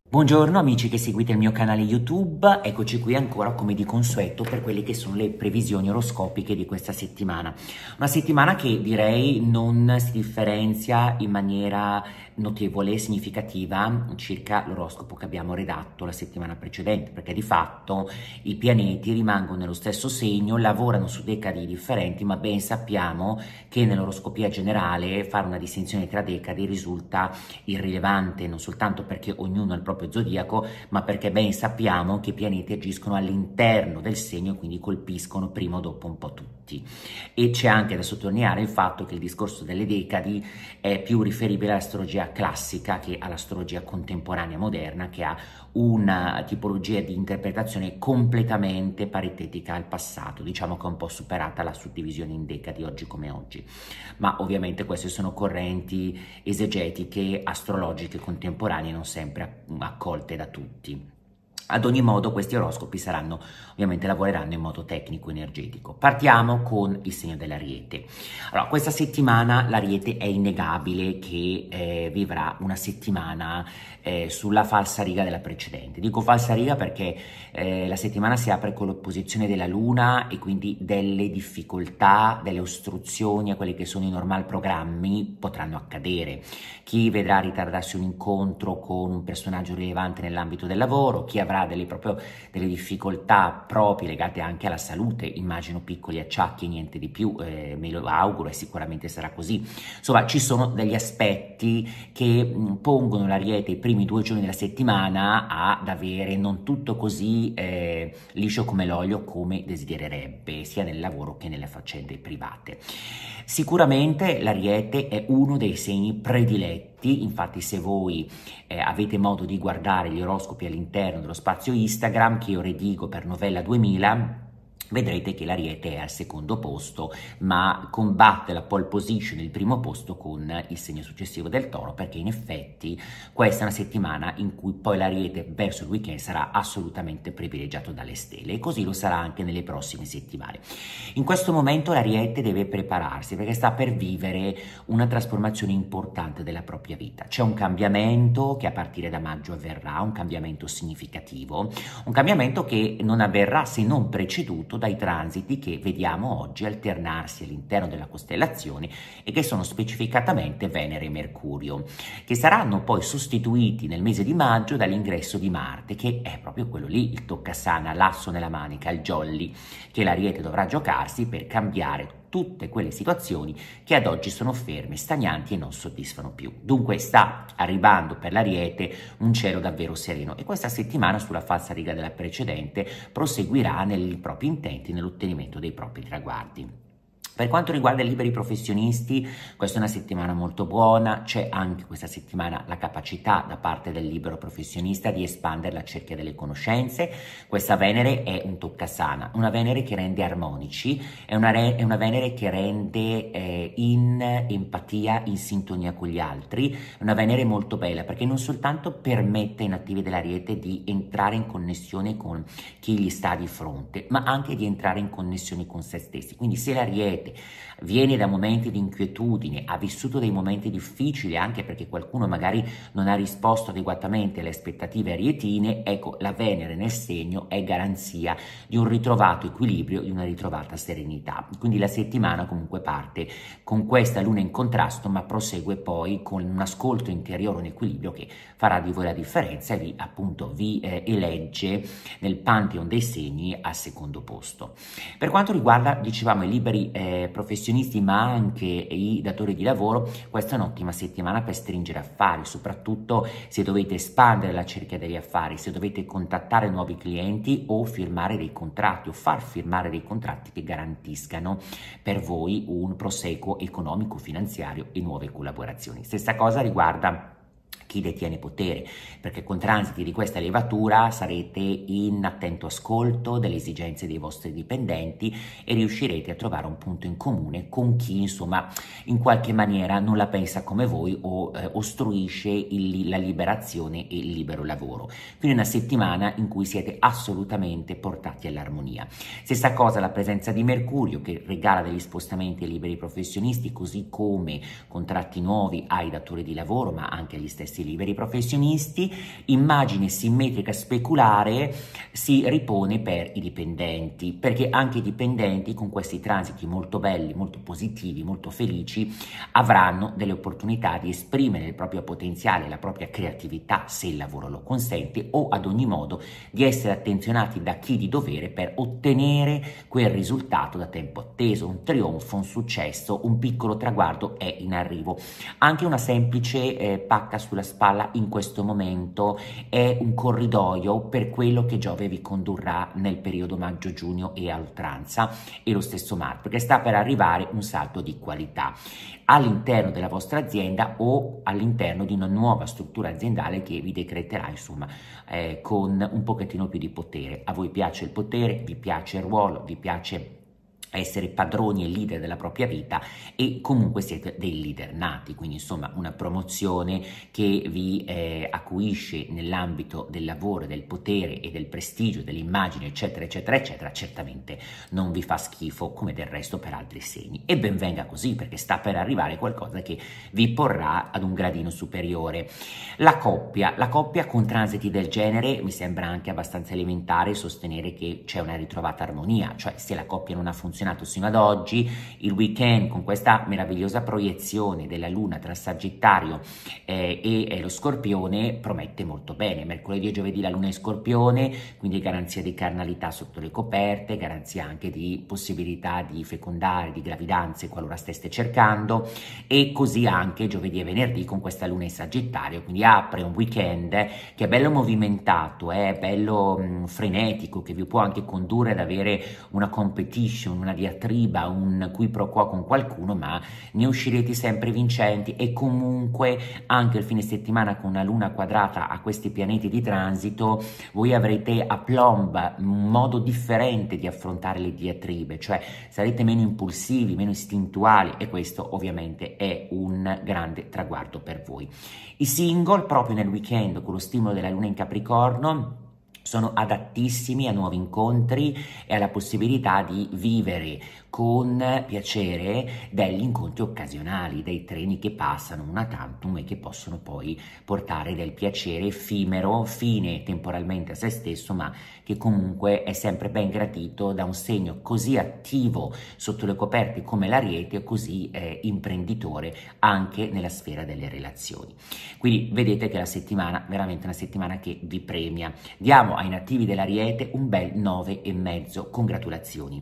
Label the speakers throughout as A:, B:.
A: Buongiorno amici che seguite il mio canale YouTube, eccoci qui ancora come di consueto per quelle che sono le previsioni oroscopiche di questa settimana. Una settimana che direi non si differenzia in maniera notevole e significativa circa l'oroscopo che abbiamo redatto la settimana precedente, perché di fatto i pianeti rimangono nello stesso segno, lavorano su decadi differenti, ma ben sappiamo che nell'oroscopia generale fare una distinzione tra decadi risulta irrilevante, non soltanto perché ognuno ha il proprio zodiaco, ma perché ben sappiamo che i pianeti agiscono all'interno del segno, quindi colpiscono prima o dopo un po' tutti. E c'è anche da sottolineare il fatto che il discorso delle decadi è più riferibile all'astrologia classica che all'astrologia contemporanea moderna, che ha una tipologia di interpretazione completamente paritetica al passato, diciamo che è un po' superata la suddivisione in decadi oggi come oggi, ma ovviamente queste sono correnti esegetiche astrologiche contemporanee non sempre accolte da tutti. Ad ogni modo questi oroscopi saranno, ovviamente lavoreranno in modo tecnico-energetico. Partiamo con il segno dell'Ariete. Allora, questa settimana l'Ariete è innegabile che vivrà una settimana sulla falsariga della precedente. Dico falsariga perché la settimana si apre con l'opposizione della Luna e quindi delle difficoltà, delle ostruzioni a quelli che sono i normal programmi potranno accadere. Chi vedrà ritardarsi un incontro con un personaggio rilevante nell'ambito del lavoro, chi avrà delle difficoltà proprie legate anche alla salute, immagino piccoli acciacchi e niente di più, me lo auguro e sicuramente sarà così. Insomma, ci sono degli aspetti che pongono l'Ariete i primi 2 giorni della settimana ad avere non tutto così liscio come l'olio come desidererebbe, sia nel lavoro che nelle faccende private. Sicuramente l'Ariete è uno dei segni prediletti, infatti se voi avete modo di guardare gli oroscopi all'interno dello spazio Instagram che io redigo per Novella 2000, vedrete che l'Ariete è al secondo posto, ma combatte la pole position, il primo posto, con il segno successivo del Toro, perché in effetti questa è una settimana in cui poi l'Ariete verso il weekend sarà assolutamente privilegiato dalle stelle, e così lo sarà anche nelle prossime settimane. In questo momento l'Ariete deve prepararsi perché sta per vivere una trasformazione importante della propria vita. C'è un cambiamento che a partire da maggio avverrà, un cambiamento significativo, un cambiamento che non avverrà se non preceduto dai transiti che vediamo oggi alternarsi all'interno della costellazione e che sono specificatamente Venere e Mercurio, che saranno poi sostituiti nel mese di maggio dall'ingresso di Marte, che è proprio quello lì, il toccasana, l'asso nella manica, il jolly, che l'Ariete dovrà giocarsi per cambiare tutte quelle situazioni che ad oggi sono ferme, stagnanti e non soddisfano più. Dunque sta arrivando per l'Ariete un cielo davvero sereno e questa settimana sulla falsariga della precedente proseguirà nei propri intenti, nell'ottenimento dei propri traguardi. Per quanto riguarda i liberi professionisti, questa è una settimana molto buona, c'è anche questa settimana la capacità da parte del libero professionista di espandere la cerchia delle conoscenze. Questa Venere è un toccasana, una Venere che rende armonici, è una Venere che rende in empatia, in sintonia con gli altri, è una Venere molto bella perché non soltanto permette ai nativi dell'Ariete di entrare in connessione con chi gli sta di fronte, ma anche di entrare in connessione con se stessi. Quindi se l'Ariete viene da momenti di inquietudine, ha vissuto dei momenti difficili anche perché qualcuno magari non ha risposto adeguatamente alle aspettative arietine, ecco, la Venere nel segno è garanzia di un ritrovato equilibrio, di una ritrovata serenità. Quindi la settimana comunque parte con questa luna in contrasto, ma prosegue poi con un ascolto interiore, un equilibrio che farà di voi la differenza e vi elegge nel pantheon dei segni al secondo posto. Per quanto riguarda, dicevamo, i liberi professionisti ma anche i datori di lavoro, questa è un'ottima settimana per stringere affari, soprattutto se dovete espandere la cerchia degli affari, se dovete contattare nuovi clienti o firmare dei contratti o far firmare dei contratti che garantiscano per voi un proseguo economico, finanziario e nuove collaborazioni. Stessa cosa riguarda chi detiene potere, perché con transiti di questa levatura sarete in attento ascolto delle esigenze dei vostri dipendenti e riuscirete a trovare un punto in comune con chi, insomma, in qualche maniera non la pensa come voi o ostruisce la liberazione e il libero lavoro. Quindi una settimana in cui siete assolutamente portati all'armonia. Stessa cosa la presenza di Mercurio, che regala degli spostamenti ai liberi professionisti, così come contratti nuovi ai datori di lavoro, ma anche agli stessi professionisti. Liberi professionisti, immagine simmetrica speculare si ripone per i dipendenti, perché anche i dipendenti con questi transiti molto belli, molto positivi, molto felici, avranno delle opportunità di esprimere il proprio potenziale, la propria creatività, se il lavoro lo consente, o ad ogni modo di essere attenzionati da chi di dovere per ottenere quel risultato da tempo atteso, un trionfo, un successo, un piccolo traguardo è in arrivo. Anche una semplice pacca sulla spalla in questo momento è un corridoio per quello che Giove vi condurrà nel periodo maggio-giugno e a oltranza, e lo stesso Marte, perché sta per arrivare un salto di qualità all'interno della vostra azienda o all'interno di una nuova struttura aziendale che vi decreterà, insomma, con un pochettino più di potere. A voi piace il potere, vi piace il ruolo, vi piace essere padroni e leader della propria vita, e comunque siete dei leader nati, quindi insomma una promozione che vi acuisce nell'ambito del lavoro, del potere e del prestigio, dell'immagine, eccetera eccetera eccetera, certamente non vi fa schifo, come del resto per altri segni, e ben venga così, perché sta per arrivare qualcosa che vi porrà ad un gradino superiore. La coppia con transiti del genere mi sembra anche abbastanza elementare sostenere che c'è una ritrovata armonia, cioè se la coppia non ha funzionato sino ad oggi, il weekend con questa meravigliosa proiezione della luna tra Sagittario e lo Scorpione promette molto bene. Mercoledì e giovedì la luna è Scorpione, quindi garanzia di carnalità sotto le coperte, garanzia anche di possibilità di fecondare, di gravidanze qualora steste cercando, e così anche giovedì e venerdì con questa luna in Sagittario, quindi apre un weekend che è bello movimentato, è bello frenetico, che vi può anche condurre ad avere una competition, una diatriba, un qui pro quo con qualcuno, ma ne uscirete sempre vincenti, e comunque anche il fine settimana con una luna quadrata a questi pianeti di transito voi avrete a plomb un modo differente di affrontare le diatribe, cioè sarete meno impulsivi, meno istintuali, e questo ovviamente è un grande traguardo per voi. I single proprio nel weekend con lo stimolo della luna in Capricorno sono adattissimi a nuovi incontri e alla possibilità di vivere con piacere degli incontri occasionali, dei treni che passano una tantum e che possono poi portare del piacere effimero, fine temporalmente a se stesso, ma che comunque è sempre ben gradito da un segno così attivo sotto le coperte come l'Ariete, e così imprenditore anche nella sfera delle relazioni. Quindi vedete che la settimana, veramente una settimana che vi premia. Diamo ai nativi dell'Ariete un bel 9,5, congratulazioni.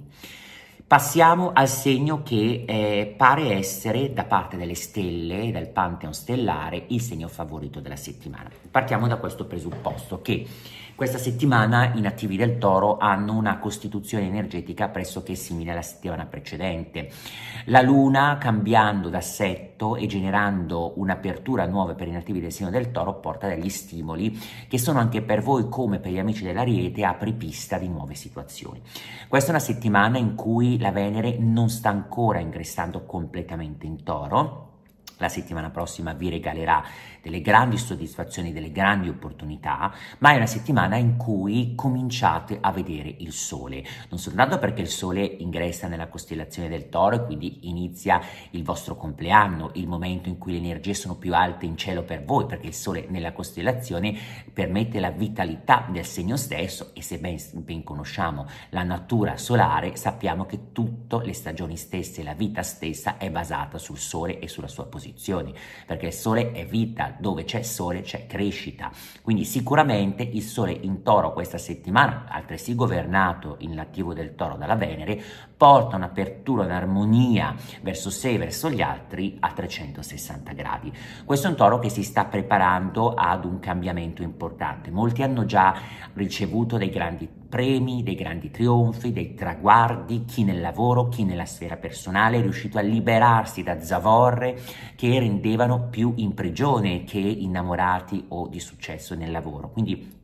A: Passiamo al segno che pare essere, da parte delle stelle, dal Pantheon stellare, il segno favorito della settimana. Partiamo da questo presupposto, che questa settimana i nativi del Toro hanno una costituzione energetica pressoché simile alla settimana precedente. La Luna, cambiando d'assetto e generando un'apertura nuova per i nativi del segno del Toro, porta degli stimoli che sono anche per voi, come per gli amici dell'Ariete, apripista di nuove situazioni. Questa è una settimana in cui la Venere non sta ancora ingressando completamente in Toro. La settimana prossima vi regalerà delle grandi soddisfazioni, delle grandi opportunità, ma è una settimana in cui cominciate a vedere il Sole, non soltanto perché il Sole ingressa nella costellazione del Toro e quindi inizia il vostro compleanno, il momento in cui le energie sono più alte in cielo per voi, perché il Sole nella costellazione permette la vitalità del segno stesso, e se ben conosciamo la natura solare, sappiamo che tutte le stagioni stesse, la vita stessa è basata sul Sole e sulla sua posizione, perché il Sole è vita, dove c'è Sole c'è crescita, quindi sicuramente il Sole in Toro questa settimana, altresì governato in l'attivo del Toro dalla Venere, porta un'apertura, un'armonia verso sé e verso gli altri a 360 gradi. Questo è un Toro che si sta preparando ad un cambiamento importante. Molti hanno già ricevuto dei grandi premi, dei grandi trionfi, dei traguardi, chi nel lavoro, chi nella sfera personale, è riuscito a liberarsi da zavorre che rendevano più in prigione che innamorati o di successo nel lavoro. Quindi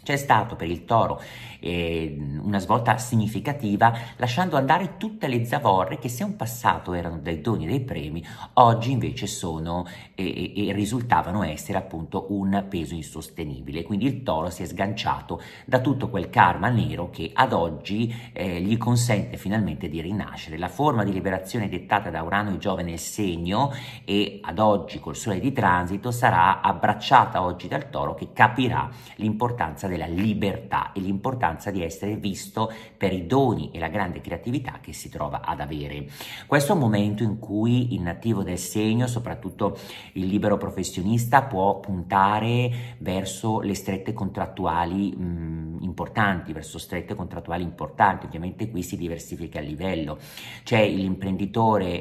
A: C'è stato per il Toro una svolta significativa, lasciando andare tutte le zavorre che se in passato erano dei doni e dei premi, oggi invece sono e risultavano essere appunto un peso insostenibile. Quindi il Toro si è sganciato da tutto quel karma nero che ad oggi gli consente finalmente di rinascere. La forma di liberazione dettata da Urano e Giove nel segno e ad oggi col Sole di transito sarà abbracciata oggi dal Toro, che capirà l'importanza della libertà e l'importanza di essere visto per i doni e la grande creatività che si trova ad avere. Questo è un momento in cui il nativo del segno, soprattutto il libero professionista, può puntare verso le strette contrattuali importanti, ovviamente qui si diversifica il livello. C'è l'imprenditore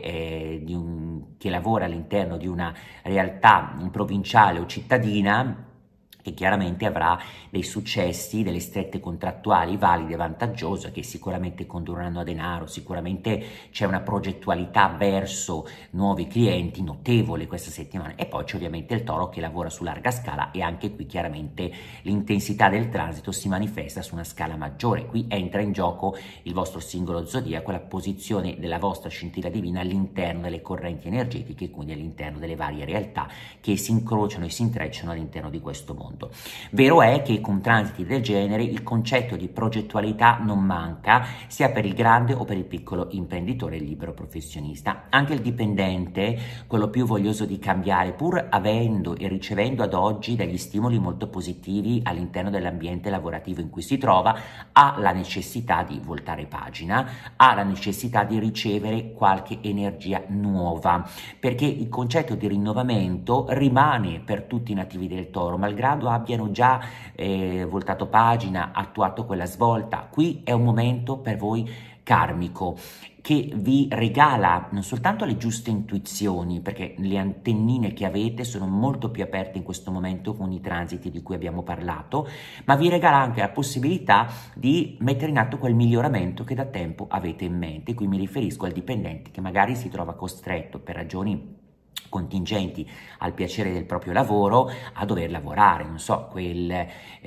A: che lavora all'interno di una realtà provinciale o cittadina, che chiaramente avrà dei successi, delle strette contrattuali valide e vantaggiose che sicuramente condurranno a denaro. Sicuramente c'è una progettualità verso nuovi clienti notevole questa settimana, e poi c'è ovviamente il Toro che lavora su larga scala, e anche qui chiaramente l'intensità del transito si manifesta su una scala maggiore. Qui entra in gioco il vostro singolo zodiaco, la posizione della vostra scintilla divina all'interno delle correnti energetiche, quindi all'interno delle varie realtà che si incrociano e si intrecciano all'interno di questo mondo. Vero è che con transiti del genere il concetto di progettualità non manca, sia per il grande o per il piccolo imprenditore libero professionista. Anche il dipendente, quello più voglioso di cambiare, pur avendo e ricevendo ad oggi degli stimoli molto positivi all'interno dell'ambiente lavorativo in cui si trova, ha la necessità di voltare pagina, ha la necessità di ricevere qualche energia nuova, perché il concetto di rinnovamento rimane per tutti i nativi del Toro, malgrado abbiano già voltato pagina, attuato quella svolta. Qui è un momento per voi karmico che vi regala non soltanto le giuste intuizioni, perché le antennine che avete sono molto più aperte in questo momento con i transiti di cui abbiamo parlato, ma vi regala anche la possibilità di mettere in atto quel miglioramento che da tempo avete in mente. Qui mi riferisco al dipendente che magari si trova costretto per ragioni contingenti al piacere del proprio lavoro a dover lavorare, non so, quel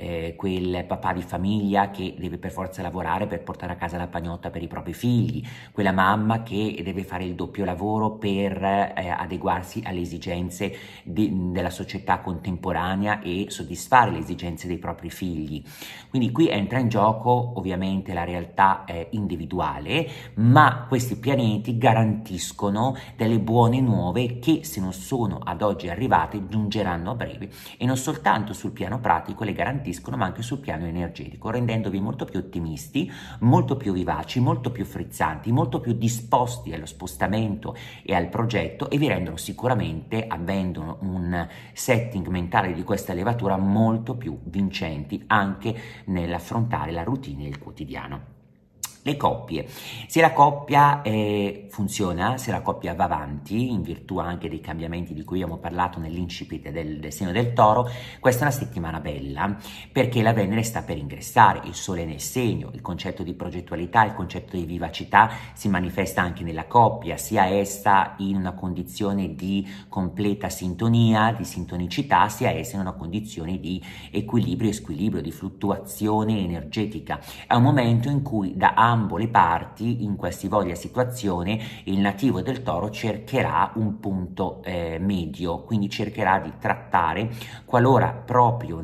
A: papà di famiglia che deve per forza lavorare per portare a casa la pagnotta per i propri figli, quella mamma che deve fare il doppio lavoro per adeguarsi alle esigenze della società contemporanea e soddisfare le esigenze dei propri figli. Quindi qui entra in gioco ovviamente la realtà individuale, ma questi pianeti garantiscono delle buone nuove che, se non sono ad oggi arrivate, giungeranno a breve, e non soltanto sul piano pratico le garantiscono, ma anche sul piano energetico, rendendovi molto più ottimisti, molto più vivaci, molto più frizzanti, molto più disposti allo spostamento e al progetto, e vi rendono sicuramente, avendo un setting mentale di questa levatura, molto più vincenti anche nell'affrontare la routine e il quotidiano. Le coppie, se la coppia funziona, se la coppia va avanti, in virtù anche dei cambiamenti di cui abbiamo parlato nell'incipit del segno del Toro, questa è una settimana bella, perché la Venere sta per ingressare, il Sole nel segno, il concetto di progettualità, il concetto di vivacità si manifesta anche nella coppia, sia essa in una condizione di completa sintonia, di sintonicità, sia essa in una condizione di equilibrio e squilibrio, di fluttuazione energetica. È un momento in cui da ambo le parti, in qualsivoglia situazione, il nativo del Toro cercherà un punto medio, quindi cercherà di trattare, qualora proprio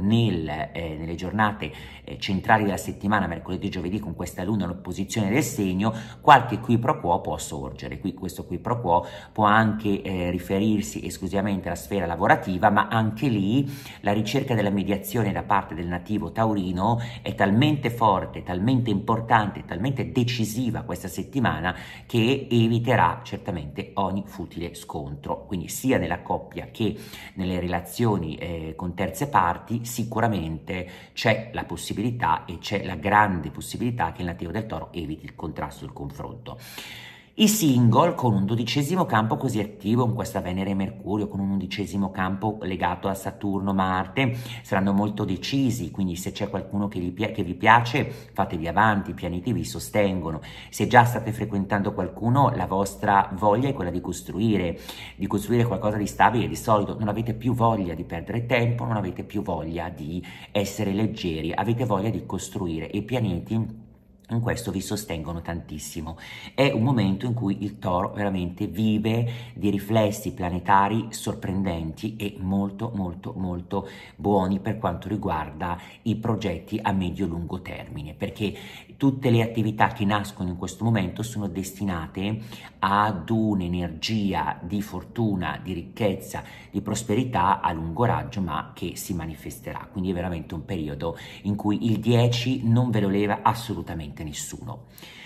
A: nelle giornate centrali della settimana, mercoledì e giovedì, con questa luna all'opposizione del segno, qualche qui pro quo può sorgere. Qui questo qui pro quo può anche riferirsi esclusivamente alla sfera lavorativa, ma anche lì la ricerca della mediazione da parte del nativo taurino è talmente forte, talmente importante, talmente decisiva questa settimana, che eviterà certamente ogni futile scontro. Quindi sia nella coppia che nelle relazioni con terze parti sicuramente c'è la possibilità, e c'è la grande possibilità, che il nativo del Toro eviti il contrasto e il confronto. I single con un 12° campo così attivo, con questa Venere e Mercurio, con un 11° campo legato a Saturno, Marte, saranno molto decisi, quindi se c'è qualcuno che vi piace, fatevi avanti, i pianeti vi sostengono. Se già state frequentando qualcuno, la vostra voglia è quella di costruire qualcosa di stabile, di solido, non avete più voglia di perdere tempo, non avete più voglia di essere leggeri, avete voglia di costruire, e i pianeti in questo vi sostengono tantissimo. È un momento in cui il Toro veramente vive di riflessi planetari sorprendenti e molto molto molto buoni per quanto riguarda i progetti a medio-lungo termine, perché tutte le attività che nascono in questo momento sono destinate ad un'energia di fortuna, di ricchezza, di prosperità a lungo raggio, ma che si manifesterà. Quindi è veramente un periodo in cui il 10 non ve lo leva assolutamente nessuno.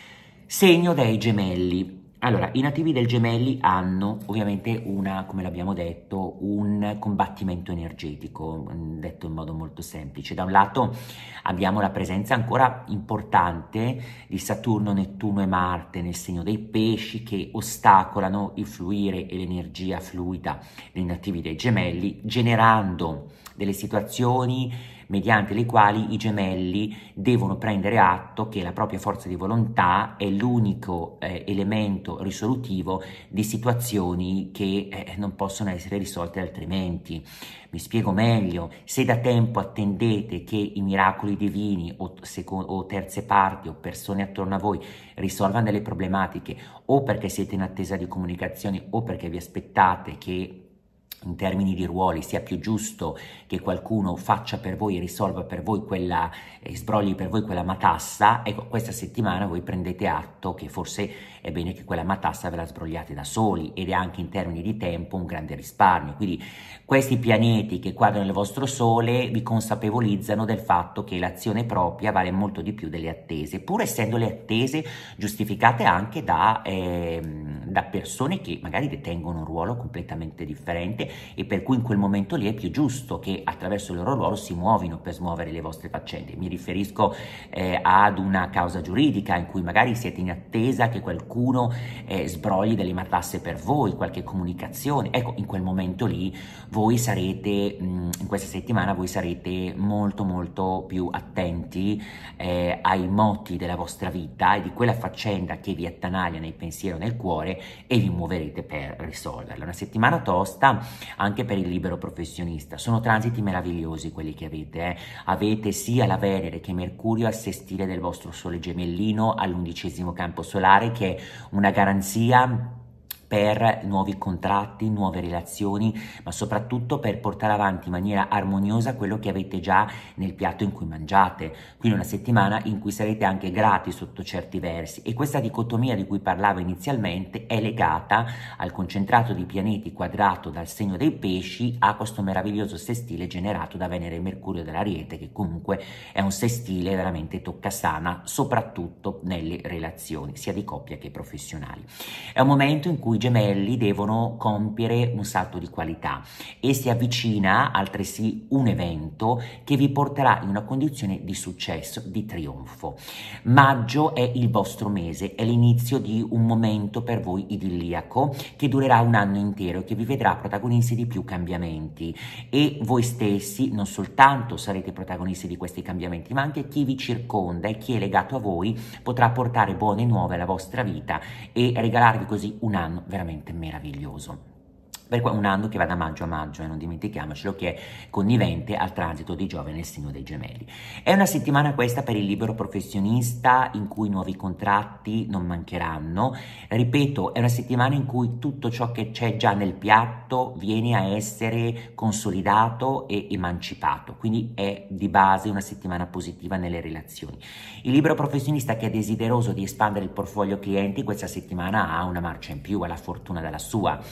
A: Segno dei Gemelli. Allora, i nativi del Gemelli hanno ovviamente come l'abbiamo detto, un combattimento energetico, detto in modo molto semplice. Da un lato abbiamo la presenza ancora importante di Saturno, Nettuno e Marte nel segno dei Pesci, che ostacolano il fluire e l'energia fluida dei nativi dei Gemelli, generando delle situazioni mediante le quali i Gemelli devono prendere atto che la propria forza di volontà è l'unico elemento risolutivo di situazioni che non possono essere risolte altrimenti. Mi spiego meglio: se da tempo attendete che i miracoli divini o terze parti o persone attorno a voi risolvano delle problematiche, o perché siete in attesa di comunicazioni o perché vi aspettate che in termini di ruoli sia più giusto che qualcuno faccia per voi e risolva per voi sbrogli per voi quella matassa, ecco, questa settimana voi prendete atto che forse è bene che quella matassa ve la sbrogliate da soli, ed è anche in termini di tempo un grande risparmio. Quindi questi pianeti che quadrano il vostro Sole vi consapevolizzano del fatto che l'azione propria vale molto di più delle attese, pur essendo le attese giustificate anche da persone che magari detengono un ruolo completamente differente e per cui in quel momento lì è più giusto che attraverso il loro ruolo si muovino per smuovere le vostre faccende. Mi riferisco ad una causa giuridica in cui magari siete in attesa che qualcuno sbrogli delle matasse per voi, qualche comunicazione. Ecco, in quel momento lì voi sarete, in questa settimana voi sarete molto molto più attenti ai moti della vostra vita e di quella faccenda che vi attanaglia nel pensiero, nel cuore, e vi muoverete per risolverla. Una settimana tosta anche per il libero professionista. Sono transiti meravigliosi quelli che avete. Avete sia la Venere che Mercurio al sestile del vostro Sole gemellino all'11° campo solare, che è una garanzia per nuovi contratti, nuove relazioni, ma soprattutto per portare avanti in maniera armoniosa quello che avete già nel piatto in cui mangiate. Quindi una settimana in cui sarete anche grati sotto certi versi, e questa dicotomia di cui parlavo inizialmente è legata al concentrato di pianeti quadrato dal segno dei Pesci a questo meraviglioso sestile generato da Venere e Mercurio dell'Ariete, che comunque è un sestile veramente toccasana, soprattutto nelle relazioni sia di coppia che professionali. È un momento in cui i Gemelli devono compiere un salto di qualità e si avvicina altresì un evento che vi porterà in una condizione di successo, di trionfo. Maggio è il vostro mese, è l'inizio di un momento per voi idilliaco che durerà un anno intero e che vi vedrà protagonisti di più cambiamenti, e voi stessi non soltanto sarete protagonisti di questi cambiamenti, ma anche chi vi circonda e chi è legato a voi potrà portare buone nuove alla vostra vita e regalarvi così un anno veramente meraviglioso. Per un anno che va da maggio a maggio, non dimentichiamocelo, che è connivente al transito di Giove nel segno dei Gemelli. È una settimana questa per il libero professionista in cui nuovi contratti non mancheranno. Ripeto, è una settimana in cui tutto ciò che c'è già nel piatto viene a essere consolidato e emancipato, quindi è di base una settimana positiva nelle relazioni. Il libero professionista che è desideroso di espandere il portfolio clienti questa settimana ha una marcia in più, ha la fortuna dalla sua.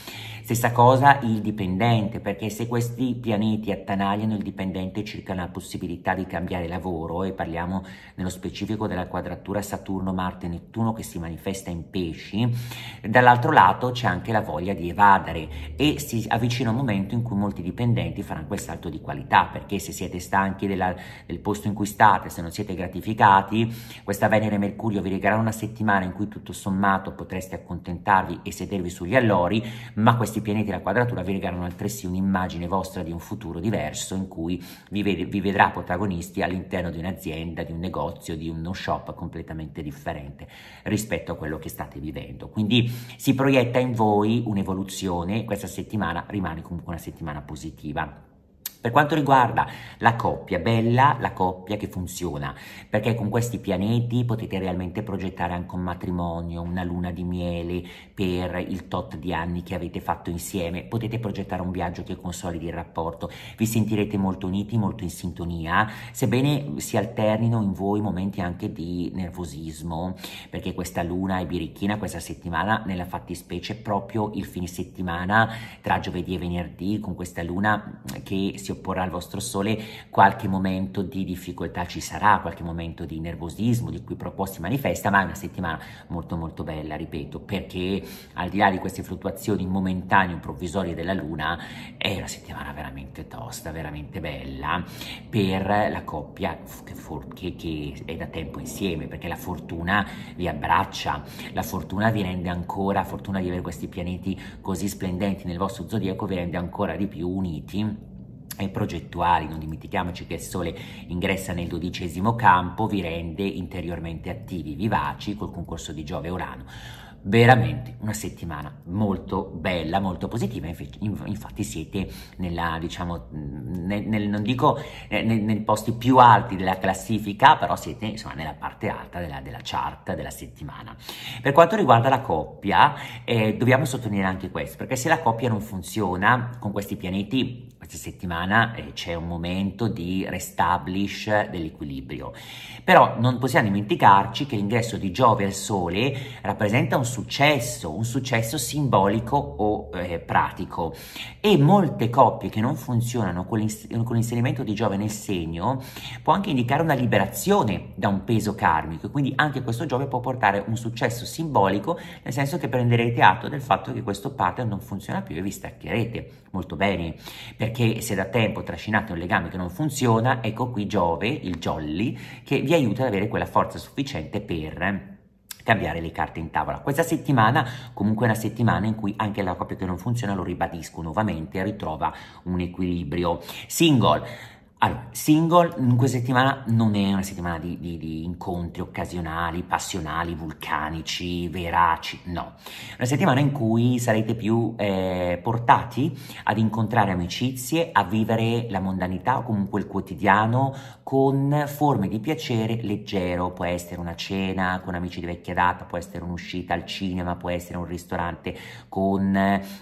A: Stessa cosa il dipendente, perché se questi pianeti attanagliano il dipendente circa la possibilità di cambiare lavoro, e parliamo nello specifico della quadratura Saturno-Marte-Nettuno che si manifesta in pesci, dall'altro lato c'è anche la voglia di evadere e si avvicina un momento in cui molti dipendenti faranno quel salto di qualità, perché se siete stanchi del posto in cui state, se non siete gratificati, questa Venere e Mercurio vi regalerà una settimana in cui tutto sommato potreste accontentarvi e sedervi sugli allori, ma questi pianeti della quadratura vi regalano altresì un'immagine vostra di un futuro diverso in cui vi vedrà protagonisti all'interno di un'azienda, di un negozio, di uno shop completamente differente rispetto a quello che state vivendo. Quindi si proietta in voi un'evoluzione, questa settimana rimane comunque una settimana positiva. Per quanto riguarda la coppia, bella la coppia che funziona, perché con questi pianeti potete realmente progettare anche un matrimonio, una luna di miele per il tot di anni che avete fatto insieme, potete progettare un viaggio che consolidi il rapporto, vi sentirete molto uniti, molto in sintonia, sebbene si alternino in voi momenti anche di nervosismo, perché questa luna è birichina questa settimana, nella fattispecie proprio il fine settimana tra giovedì e venerdì, con questa luna che si opporrà al vostro sole, qualche momento di difficoltà ci sarà, qualche momento di nervosismo di cui proprio si manifesta, ma è una settimana molto molto bella, ripeto, perché al di là di queste fluttuazioni momentanee o provvisorie della luna è una settimana veramente tosta, veramente bella per la coppia che è da tempo insieme, perché la fortuna vi abbraccia, la fortuna vi rende ancora, la fortuna di avere questi pianeti così splendenti nel vostro zodiaco vi rende ancora di più uniti e progettuali. Non dimentichiamoci che il Sole ingressa nel 12° campo, vi rende interiormente attivi, vivaci col concorso di Giove e Urano. Veramente una settimana molto bella, molto positiva, infatti siete nella, diciamo, non dico nei posti più alti della classifica, però siete insomma nella parte alta della chart della settimana. Per quanto riguarda la coppia, dobbiamo sottolineare anche questo, perché se la coppia non funziona con questi pianeti, questa settimana c'è un momento di restablish dell'equilibrio, però non possiamo dimenticarci che l'ingresso di Giove al Sole rappresenta un successo simbolico o pratico, e molte coppie che non funzionano con l'inserimento di Giove nel segno può anche indicare una liberazione da un peso karmico, quindi anche questo Giove può portare un successo simbolico, nel senso che prenderete atto del fatto che questo pattern non funziona più e vi staccherete molto bene, perché se da tempo trascinate un legame che non funziona, ecco qui Giove, il jolly, che vi aiuta ad avere quella forza sufficiente per cambiare le carte in tavola. Questa settimana comunque è una settimana in cui anche la coppia che non funziona, lo ribadisco nuovamente, ritrova un equilibrio. Allora, single in questa settimana non è una settimana di incontri occasionali, passionali, vulcanici, veraci, no. È una settimana in cui sarete più portati ad incontrare amicizie, a vivere la mondanità o comunque il quotidiano con forme di piacere leggero, può essere una cena con amici di vecchia data, può essere un'uscita al cinema, può essere un ristorante con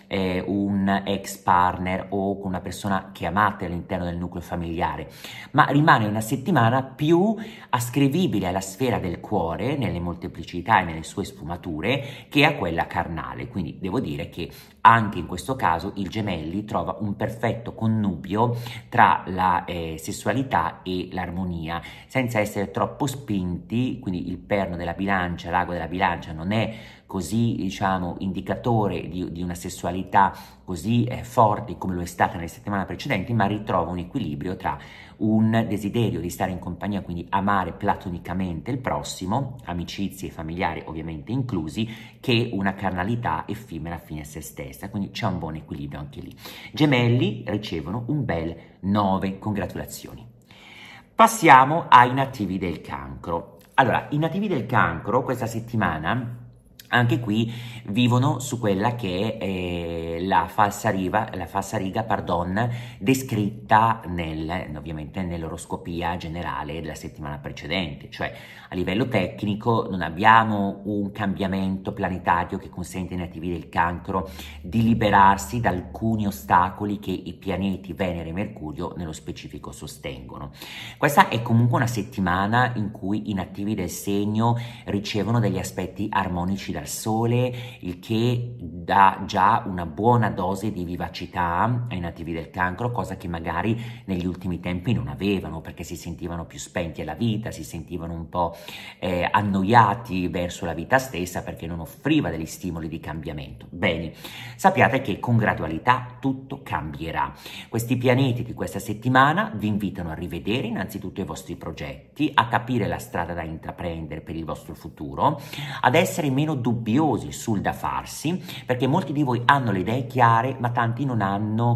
A: un ex partner o con una persona che amate all'interno del nucleo familiare, ma rimane una settimana più ascrivibile alla sfera del cuore, nelle molteplicità e nelle sue sfumature, che a quella carnale. Quindi devo dire che anche in questo caso il Gemelli trova un perfetto connubio tra la sessualità e l'armonia, senza essere troppo spinti, quindi il perno della bilancia, l'ago della bilancia non è così, diciamo, indicatore di una sessualità così forte come lo è stata nelle settimane precedenti, ma ritrova un equilibrio tra un desiderio di stare in compagnia, quindi amare platonicamente il prossimo, amicizie e familiari ovviamente inclusi, che una carnalità effimera fine a se stessa, quindi c'è un buon equilibrio anche lì. Gemelli ricevono un bel 9, congratulazioni. Passiamo ai nativi del Cancro. Allora, i nativi del Cancro questa settimana anche qui vivono su quella che è la falsariga, descritta ovviamente nell'oroscopia generale della settimana precedente, cioè a livello tecnico non abbiamo un cambiamento planetario che consente ai nativi del Cancro di liberarsi da alcuni ostacoli che i pianeti Venere e Mercurio nello specifico sostengono. Questa è comunque una settimana in cui i nativi del segno ricevono degli aspetti armonici da dal sole, il che dà già una buona dose di vivacità ai nativi del Cancro, cosa che magari negli ultimi tempi non avevano, perché si sentivano più spenti alla vita, si sentivano un po' annoiati verso la vita stessa perché non offriva degli stimoli di cambiamento. Bene, sappiate che con gradualità tutto cambierà. Questi pianeti di questa settimana vi invitano a rivedere innanzitutto i vostri progetti, a capire la strada da intraprendere per il vostro futuro, ad essere meno dubbiosi sul da farsi, perché molti di voi hanno le idee chiare, ma tanti non hanno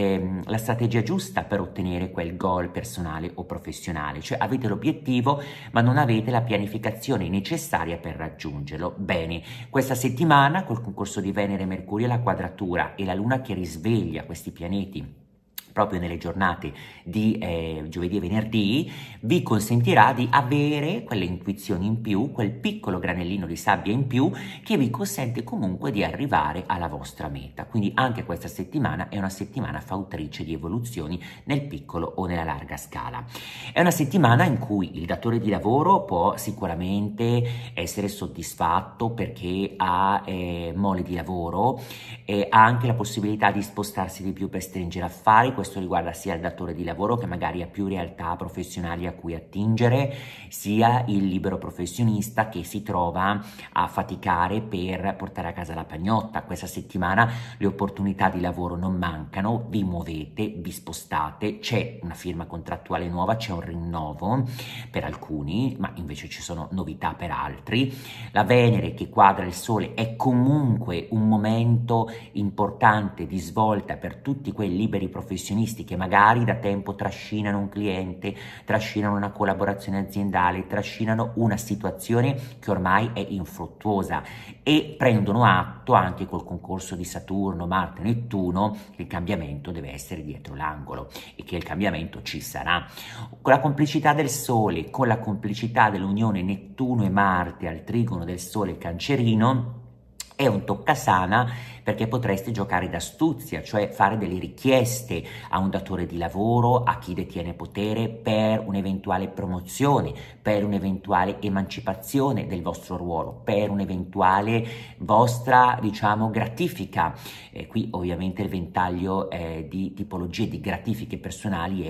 A: la strategia giusta per ottenere quel goal personale o professionale, cioè avete l'obiettivo ma non avete la pianificazione necessaria per raggiungerlo. Bene, questa settimana col concorso di Venere, Mercurio e la quadratura e la Luna che risveglia questi pianeti proprio nelle giornate di giovedì e venerdì, vi consentirà di avere quelle intuizioni in più, quel piccolo granellino di sabbia in più che vi consente comunque di arrivare alla vostra meta. Quindi anche questa settimana è una settimana fautrice di evoluzioni nel piccolo o nella larga scala. È una settimana in cui il datore di lavoro può sicuramente essere soddisfatto perché ha mole di lavoro, ha anche la possibilità di spostarsi di più per stringere affari. Questo riguarda sia il datore di lavoro che magari ha più realtà professionali a cui attingere, sia il libero professionista che si trova a faticare per portare a casa la pagnotta. Questa settimana le opportunità di lavoro non mancano, vi muovete, vi spostate, c'è una firma contrattuale nuova, c'è un rinnovo per alcuni, ma invece ci sono novità per altri. La Venere che quadra il Sole è comunque un momento importante di svolta per tutti quei liberi professionisti che magari da tempo trascinano un cliente, trascinano una collaborazione aziendale, trascinano una situazione che ormai è infruttuosa e prendono atto anche col concorso di Saturno, Marte, Nettuno che il cambiamento deve essere dietro l'angolo e che il cambiamento ci sarà. Con la complicità del Sole, con la complicità dell'unione Nettuno e Marte al trigono del Sole Cancerino, è un toccasana perché potreste giocare d'astuzia, cioè fare delle richieste a un datore di lavoro, a chi detiene potere per un'eventuale promozione, per un'eventuale emancipazione del vostro ruolo, per un'eventuale vostra, diciamo, gratifica. Qui ovviamente il ventaglio di tipologie di gratifiche personali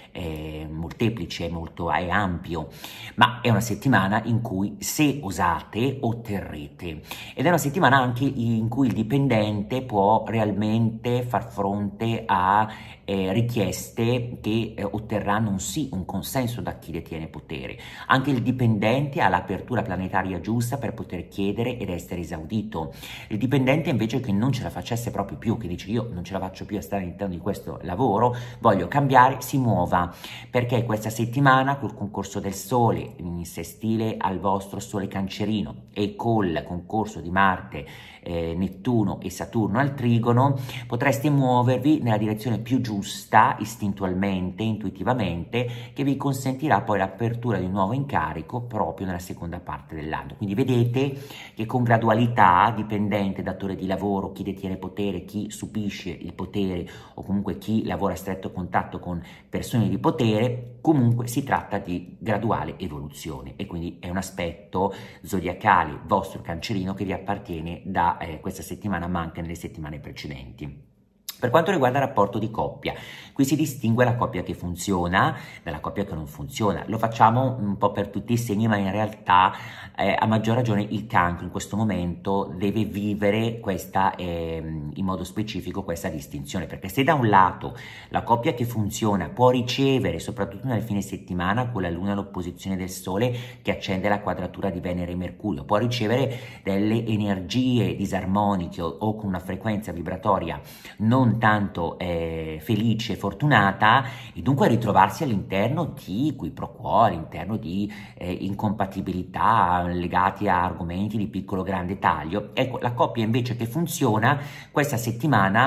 A: è molteplice, è ampio, ma è una settimana in cui se osate otterrete ed è una settimana anche in cui il dipendente può realmente far fronte a richieste che otterranno un sì, un consenso da chi detiene potere. Anche il dipendente ha l'apertura planetaria giusta per poter chiedere ed essere esaudito. Il dipendente invece che non ce la facesse proprio più, che dice io non ce la faccio più a stare all'interno di questo lavoro, voglio cambiare, si muova, perché questa settimana col concorso del Sole in sestile al vostro Sole Cancerino e col concorso di Marte, Nettuno e Saturno al trigono, potreste muovervi nella direzione più giusta istintualmente, intuitivamente, che vi consentirà poi l'apertura di un nuovo incarico proprio nella seconda parte dell'anno. Quindi vedete che con gradualità, dipendente, datore di lavoro, chi detiene potere, chi subisce il potere o comunque chi lavora a stretto contatto con persone di potere, comunque si tratta di graduale evoluzione e quindi è un aspetto zodiacale vostro Cancerino che vi appartiene da questa settimana ma anche nelle settimane precedenti. Per quanto riguarda il rapporto di coppia, qui si distingue la coppia che funziona dalla coppia che non funziona. Lo facciamo un po' per tutti i segni, ma in realtà a maggior ragione il Cancro in questo momento deve vivere questa, in modo specifico questa distinzione, perché se da un lato la coppia che funziona può ricevere, soprattutto nel fine settimana con la Luna all'opposizione del Sole che accende la quadratura di Venere e Mercurio, può ricevere delle energie disarmoniche o con una frequenza vibratoria non tanto felice e fortunata e dunque ritrovarsi all'interno di qui pro quo, all'interno di incompatibilità legati a argomenti di piccolo grande taglio. Ecco, la coppia invece che funziona questa settimana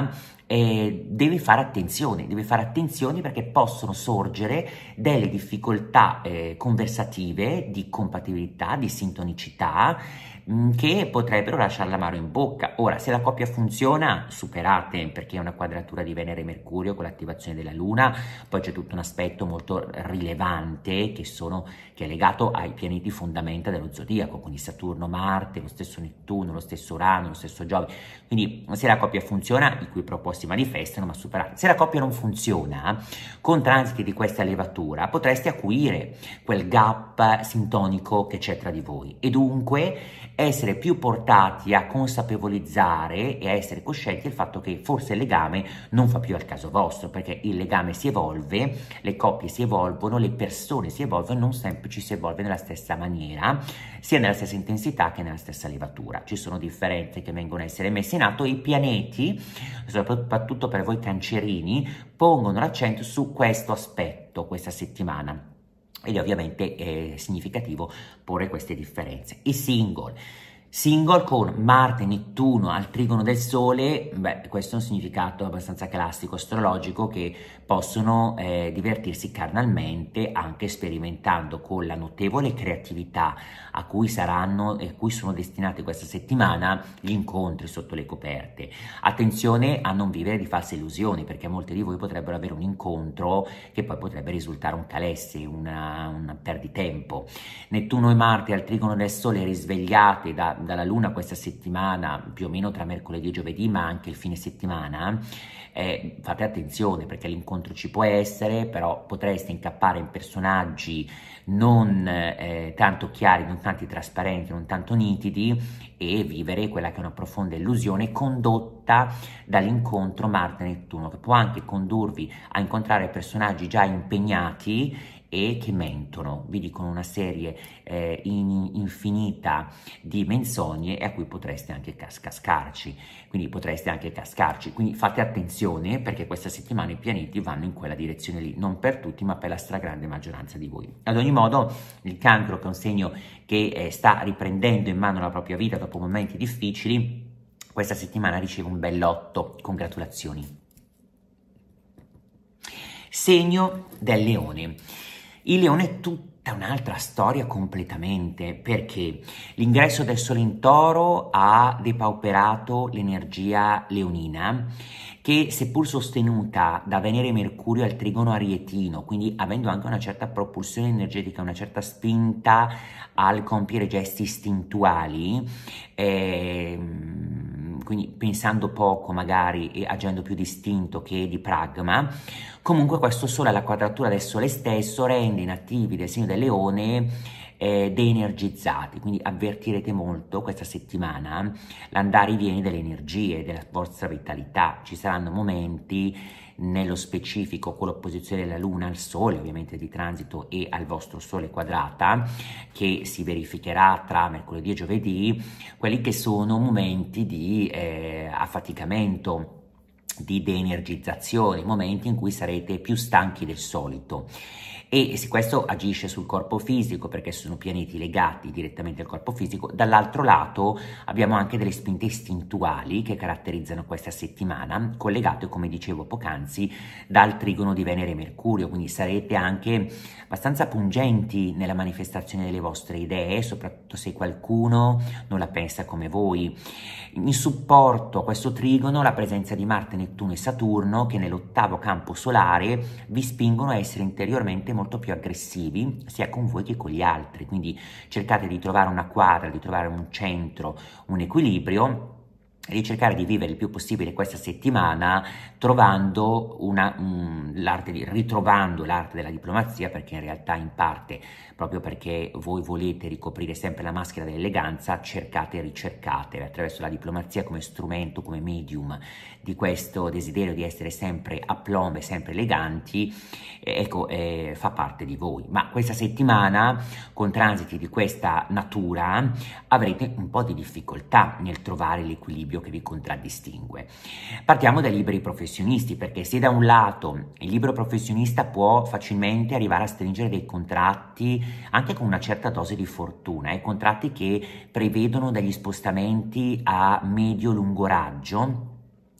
A: deve fare attenzione perché possono sorgere delle difficoltà conversative, di compatibilità, di sintonicità, che potrebbero lasciare l'amaro in bocca. Ora, se la coppia funziona, superate, perché è una quadratura di Venere e Mercurio con l'attivazione della Luna, poi c'è tutto un aspetto molto rilevante che è legato ai pianeti fondamenta dello zodiaco, quindi Saturno, Marte, lo stesso Nettuno, lo stesso Urano, lo stesso Giove. Quindi se la coppia funziona, i cui propositi manifestano, ma superate. Se la coppia non funziona, con transiti di questa levatura potreste acuire quel gap sintonico che c'è tra di voi e dunque essere più portati a consapevolizzare e a essere coscienti del fatto che forse il legame non fa più al caso vostro, perché il legame si evolve, le coppie si evolvono, le persone si evolvono, non sempre ci si evolve nella stessa maniera, sia nella stessa intensità che nella stessa levatura. Ci sono differenze che vengono a essere messe in atto e i pianeti, soprattutto per voi cancerini, pongono l'accento su questo aspetto questa settimana. Ed è ovviamente significativo porre queste differenze. I single con Marte, Nettuno al trigono del Sole, questo è un significato abbastanza classico astrologico, che possono divertirsi carnalmente anche sperimentando con la notevole creatività a cui sono destinati questa settimana gli incontri sotto le coperte. Attenzione a non vivere di false illusioni, perché molti di voi potrebbero avere un incontro che poi potrebbe risultare un calesse, un perditempo. Nettuno e Marte al trigono del Sole risvegliate dalla Luna questa settimana, più o meno tra mercoledì e giovedì, ma anche il fine settimana. Fate attenzione perché l'incontro ci può essere, però potreste incappare in personaggi non tanto chiari, non tanto trasparenti, non tanto nitidi, e vivere quella che è una profonda illusione condotta dall'incontro Marte-Nettuno, che può anche condurvi a incontrare personaggi già impegnati e che mentono, vi dicono una serie infinita di menzogne e a cui potreste anche cascarci, quindi fate attenzione perché questa settimana i pianeti vanno in quella direzione lì, non per tutti ma per la stragrande maggioranza di voi. Ad ogni modo il Cancro, che è un segno che sta riprendendo in mano la propria vita dopo momenti difficili, questa settimana riceve un bell'otto, congratulazioni. Segno del Leone. Il Leone è tutta un'altra storia completamente, perché l'ingresso del Sole in Toro ha depauperato l'energia leonina, che seppur sostenuta da Venere e Mercurio al trigono arietino, quindi avendo anche una certa propulsione energetica, una certa spinta al compiere gesti istintuali, quindi pensando poco magari e agendo più distinto che di pragma, comunque questo Sole alla quadratura del Sole stesso rende i nativi del segno del Leone de-energizzati, quindi avvertirete molto questa settimana l'andare e vieni delle energie, della vostra vitalità. Ci saranno momenti, nello specifico con l'opposizione della Luna al Sole, ovviamente di transito, e al vostro Sole quadrata, che si verificherà tra mercoledì e giovedì, quelli che sono momenti di affaticamento, di de-energizzazione, momenti in cui sarete più stanchi del solito. E se questo agisce sul corpo fisico, perché sono pianeti legati direttamente al corpo fisico, dall'altro lato abbiamo anche delle spinte istintuali che caratterizzano questa settimana, collegate, come dicevo poc'anzi, dal trigono di Venere e Mercurio, quindi sarete anche abbastanza pungenti nella manifestazione delle vostre idee, soprattutto se qualcuno non la pensa come voi. In supporto a questo trigono la presenza di Marte, Nettuno e Saturno, che nell'ottavo campo solare vi spingono a essere interiormente molto più aggressivi sia con voi che con gli altri, quindi cercate di trovare una quadra, di trovare un centro, un equilibrio, e di cercare di vivere il più possibile questa settimana ritrovando l'arte della diplomazia, perché in realtà in parte, proprio perché voi volete ricoprire sempre la maschera dell'eleganza, cercate e ricercate attraverso la diplomazia come strumento, come medium di questo desiderio di essere sempre a plomb, sempre eleganti, fa parte di voi. Ma questa settimana, con transiti di questa natura, avrete un po' di difficoltà nel trovare l'equilibrio che vi contraddistingue. Partiamo dai liberi professionisti, perché se da un lato il libero professionista può facilmente arrivare a stringere dei contratti anche con una certa dose di fortuna, contratti che prevedono degli spostamenti a medio-lungo raggio,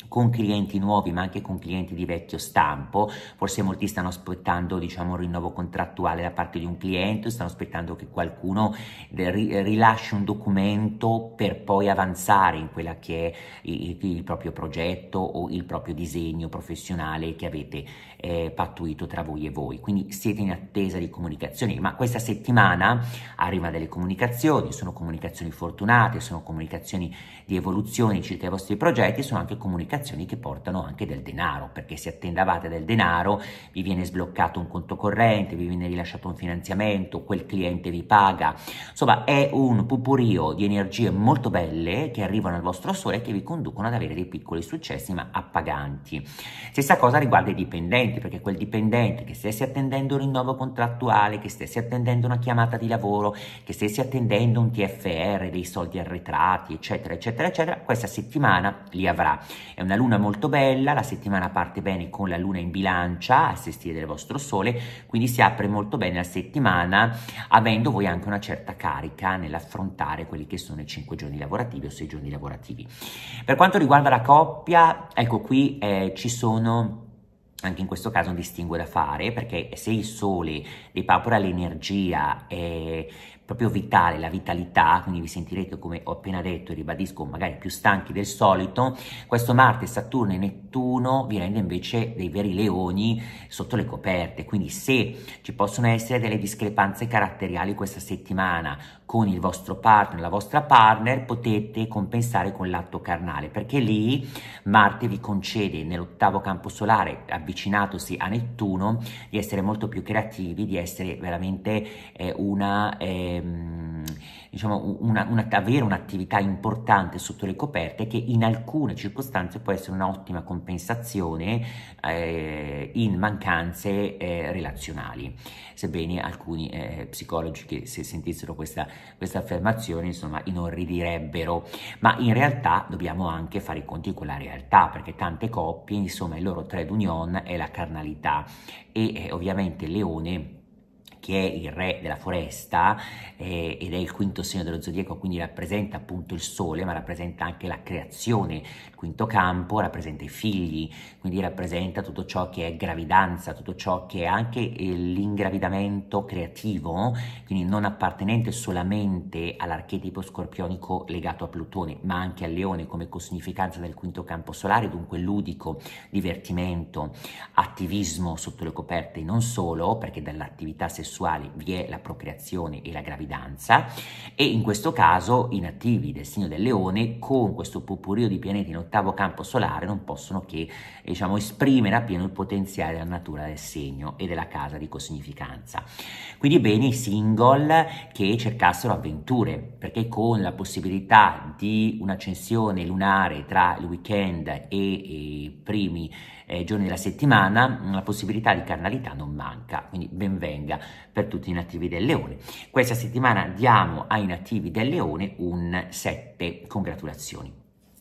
A: con clienti nuovi ma anche con clienti di vecchio stampo. Forse molti stanno aspettando, diciamo, un rinnovo contrattuale da parte di un cliente, stanno aspettando che qualcuno rilasci un documento per poi avanzare in quella che è il proprio progetto o il proprio disegno professionale che avete pattuito tra voi e voi. Quindi siete in attesa di comunicazioni, ma questa settimana arrivano delle comunicazioni, sono comunicazioni fortunate, sono comunicazioni di evoluzione circa i vostri progetti, sono anche comunicazioni che portano anche del denaro, perché se attendavate del denaro vi viene sbloccato un conto corrente, vi viene rilasciato un finanziamento, quel cliente vi paga, insomma è un pupurrio di energie molto belle che arrivano al vostro sole e che vi conducono ad avere dei piccoli successi ma appaganti. Stessa cosa riguarda i dipendenti, perché quel dipendente che stessi attendendo un rinnovo contrattuale, che stessi attendendo una chiamata di lavoro, che stessi attendendo un TFR, dei soldi arretrati, eccetera, eccetera, eccetera, questa settimana li avrà. È una luna molto bella, la settimana parte bene con la luna in bilancia, al sestile del vostro sole, quindi si apre molto bene la settimana, avendo voi anche una certa carica nell'affrontare quelli che sono i 5 giorni lavorativi o 6 giorni lavorativi. Per quanto riguarda la coppia, ecco qui ci sono anche in questo caso un distinguo da fare, perché se il sole depauperà l'energia proprio vitale, la vitalità, quindi vi sentirete, come ho appena detto e ribadisco, magari più stanchi del solito, questo Marte, Saturno e Nettuno vi rende invece dei veri leoni sotto le coperte. Quindi se ci possono essere delle discrepanze caratteriali questa settimana con il vostro partner, la vostra partner, potete compensare con l'atto carnale, perché lì Marte vi concede nell'8° campo solare, avvicinatosi a Nettuno, di essere molto più creativi, di essere veramente avere un'attività importante sotto le coperte, che in alcune circostanze può essere un'ottima compensazione in mancanze relazionali, sebbene alcuni psicologi che se sentissero questa affermazione insomma inorridirebbero, ma in realtà dobbiamo anche fare i conti con la realtà, perché tante coppie insomma il loro trait d'union è la carnalità e ovviamente il leone, che è il re della foresta ed è il 5° segno dello zodiaco, quindi rappresenta appunto il sole, ma rappresenta anche la creazione. Il 5° campo rappresenta i figli, quindi rappresenta tutto ciò che è gravidanza, tutto ciò che è anche l'ingravidamento creativo, quindi non appartenente solamente all'archetipo scorpionico legato a Plutone, ma anche al leone come cossignificanza del 5° campo solare, dunque ludico, divertimento, attivismo sotto le coperte, non solo, perché dall'attività sessuale vi è la procreazione e la gravidanza, e in questo caso i nativi del segno del leone con questo pupurrio di pianeti in 8° campo solare non possono che esprimere appieno il potenziale della natura del segno e della casa di cossignificanza. Quindi bene i single che cercassero avventure, perché con la possibilità di un'accensione lunare tra il weekend e i primi giorni della settimana, la possibilità di carnalità non manca, quindi ben venga per tutti i nativi del leone. Questa settimana diamo ai nativi del leone un 7, congratulazioni.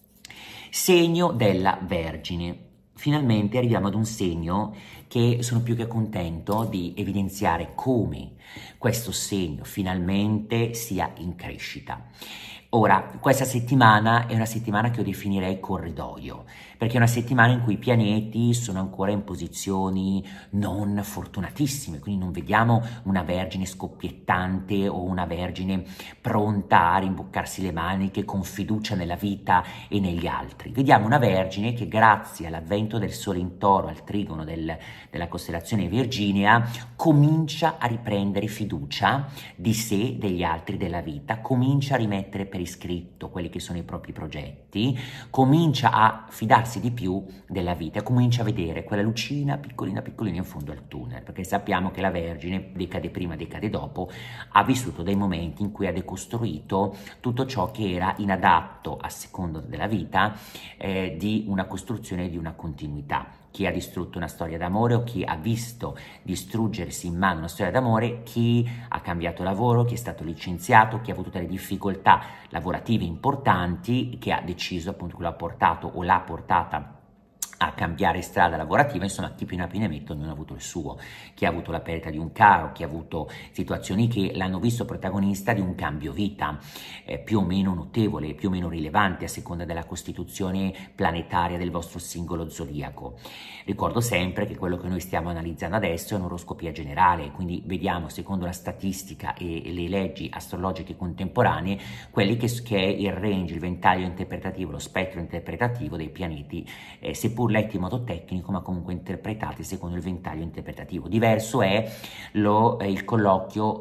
A: Segno della Vergine. Finalmente arriviamo ad un segno che sono più che contento di evidenziare come questo segno finalmente sia in crescita. Ora, questa settimana è una settimana che io definirei corridoio, perché è una settimana in cui i pianeti sono ancora in posizioni non fortunatissime, quindi non vediamo una Vergine scoppiettante o una Vergine pronta a rimboccarsi le maniche con fiducia nella vita e negli altri. Vediamo una Vergine che grazie all'avvento del Sole in Toro, al trigono della costellazione Virginia, comincia a riprendere fiducia di sé, degli altri, della vita, comincia a rimettere per iscritto quelli che sono i propri progetti, comincia a fidarsi di più della vita, comincia a vedere quella lucina piccolina piccolina in fondo al tunnel, perché sappiamo che la Vergine, decade prima, decade dopo, ha vissuto dei momenti in cui ha decostruito tutto ciò che era inadatto a secondo della vita di una costruzione, di una continuità. Chi ha distrutto una storia d'amore o chi ha visto distruggersi in mano una storia d'amore, chi ha cambiato lavoro, chi è stato licenziato, chi ha avuto delle difficoltà lavorative importanti, che ha deciso appunto, che lo ha portato o l'ha portata a cambiare strada lavorativa, insomma chi più ne ha più ne mette, ognuno ha avuto il suo, chi ha avuto la perdita di un caro, chi ha avuto situazioni che l'hanno visto protagonista di un cambio vita più o meno notevole, più o meno rilevante a seconda della costituzione planetaria del vostro singolo zodiaco. Ricordo sempre che quello che noi stiamo analizzando adesso è un'oroscopia generale, quindi vediamo secondo la statistica e le leggi astrologiche contemporanee quelli che è il range, il ventaglio interpretativo, lo spettro interpretativo dei pianeti, seppur letti in modo tecnico ma comunque interpretati secondo il ventaglio interpretativo. Diverso è il colloquio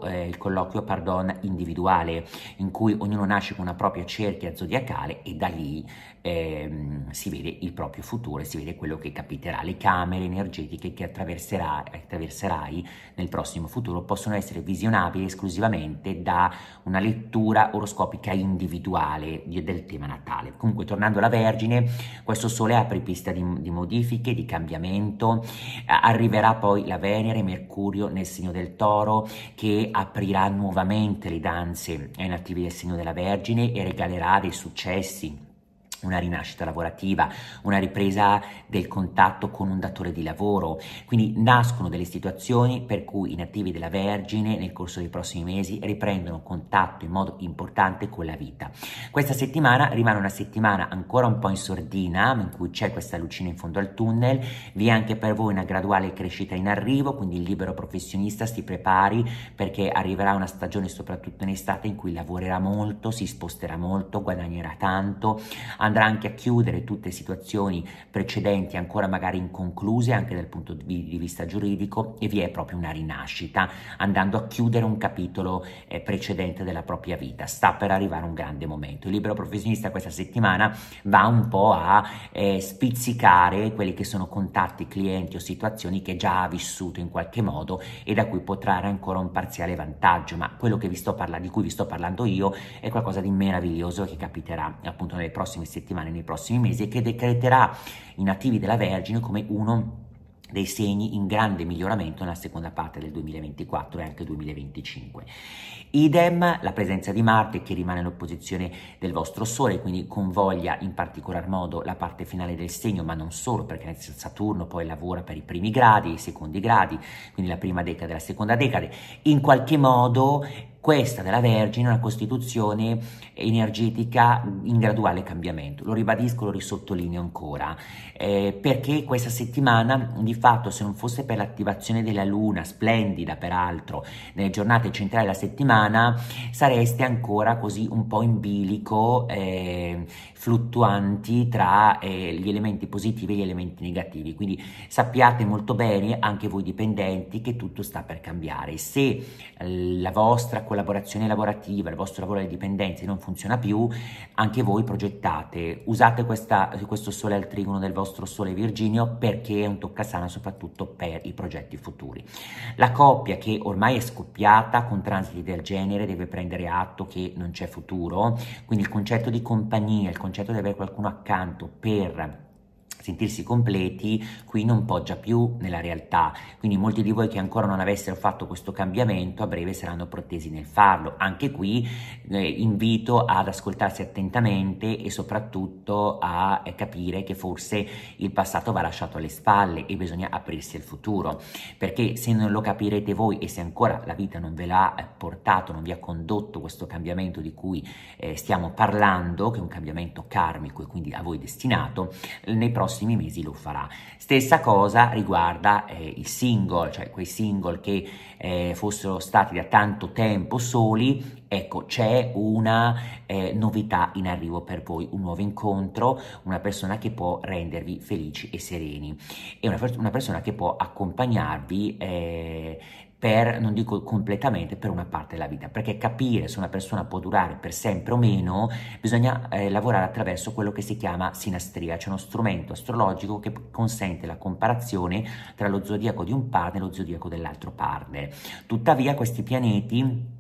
A: individuale, in cui ognuno nasce con una propria cerchia zodiacale e da lì si vede il proprio futuro e si vede quello che capiterà. Le camere energetiche che attraverserai nel prossimo futuro possono essere visionabili esclusivamente da una lettura oroscopica individuale del tema natale. Comunque, tornando alla Vergine, questo Sole apre pista di modifiche, di cambiamento, arriverà poi la Venere e Mercurio nel segno del Toro, che aprirà nuovamente le danze ai nativi del segno della Vergine e regalerà dei successi, una rinascita lavorativa, una ripresa del contatto con un datore di lavoro. Quindi nascono delle situazioni per cui i nativi della Vergine nel corso dei prossimi mesi riprendono contatto in modo importante con la vita. Questa settimana rimane una settimana ancora un po' in sordina, in cui c'è questa lucina in fondo al tunnel, vi è anche per voi una graduale crescita in arrivo, quindi il libero professionista si prepari perché arriverà una stagione soprattutto in estate in cui lavorerà molto, si sposterà molto, guadagnerà tanto, andrà anche a chiudere tutte situazioni precedenti ancora magari inconcluse anche dal punto di vista giuridico, e vi è proprio una rinascita, andando a chiudere un capitolo precedente della propria vita. Sta per arrivare un grande momento. Il libero professionista questa settimana va un po' a spizzicare quelli che sono contatti, clienti o situazioni che già ha vissuto in qualche modo e da cui può trarre ancora un parziale vantaggio, ma quello che di cui vi sto parlando io è qualcosa di meraviglioso che capiterà appunto nelle prossime settimane, nei prossimi mesi, e che decreterà i nativi della Vergine come uno dei segni in grande miglioramento nella seconda parte del 2024 e anche 2025. Idem la presenza di Marte, che rimane all'opposizione del vostro Sole, quindi convoglia in particolar modo la parte finale del segno, ma non solo, perché Saturno poi lavora per i primi gradi, i secondi gradi, quindi la prima decade e la seconda decade. In qualche modo questa della Vergine è una costituzione energetica in graduale cambiamento. Lo ribadisco, lo risottolineo ancora, perché questa settimana, di fatto, se non fosse per l'attivazione della Luna, splendida peraltro, nelle giornate centrali della settimana, sareste ancora così un po' in bilico, fluttuanti tra gli elementi positivi e gli elementi negativi. Quindi sappiate molto bene, anche voi dipendenti, che tutto sta per cambiare. Se la vostra collaborazione lavorativa, il vostro lavoro di dipendenza non funziona più, anche voi progettate, usate questo Sole al trigono del vostro Sole Virginio, perché è un toccasana soprattutto per i progetti futuri. La coppia che ormai è scoppiata con transiti del genere deve prendere atto che non c'è futuro, quindi il concetto di compagnia, il concetto di avere qualcuno accanto per sentirsi completi, qui non poggia più nella realtà. Quindi molti di voi che ancora non avessero fatto questo cambiamento a breve saranno protesi nel farlo. Anche qui invito ad ascoltarsi attentamente e soprattutto a capire che forse il passato va lasciato alle spalle e bisogna aprirsi al futuro, perché se non lo capirete voi e se ancora la vita non ve l'ha portato, non vi ha condotto questo cambiamento di cui stiamo parlando, che è un cambiamento karmico e quindi a voi destinato, nei prossimi mesi lo farà. Stessa cosa riguarda il single, cioè quei single che fossero stati da tanto tempo soli. Ecco, c'è una novità in arrivo per voi, un nuovo incontro, una persona che può rendervi felici e sereni, e una persona che può accompagnarvi per, non dico completamente, per una parte della vita, perché capire se una persona può durare per sempre o meno bisogna lavorare attraverso quello che si chiama sinastria, cioè uno strumento astrologico che consente la comparazione tra lo zodiaco di un partner e lo zodiaco dell'altro partner. Tuttavia questi pianeti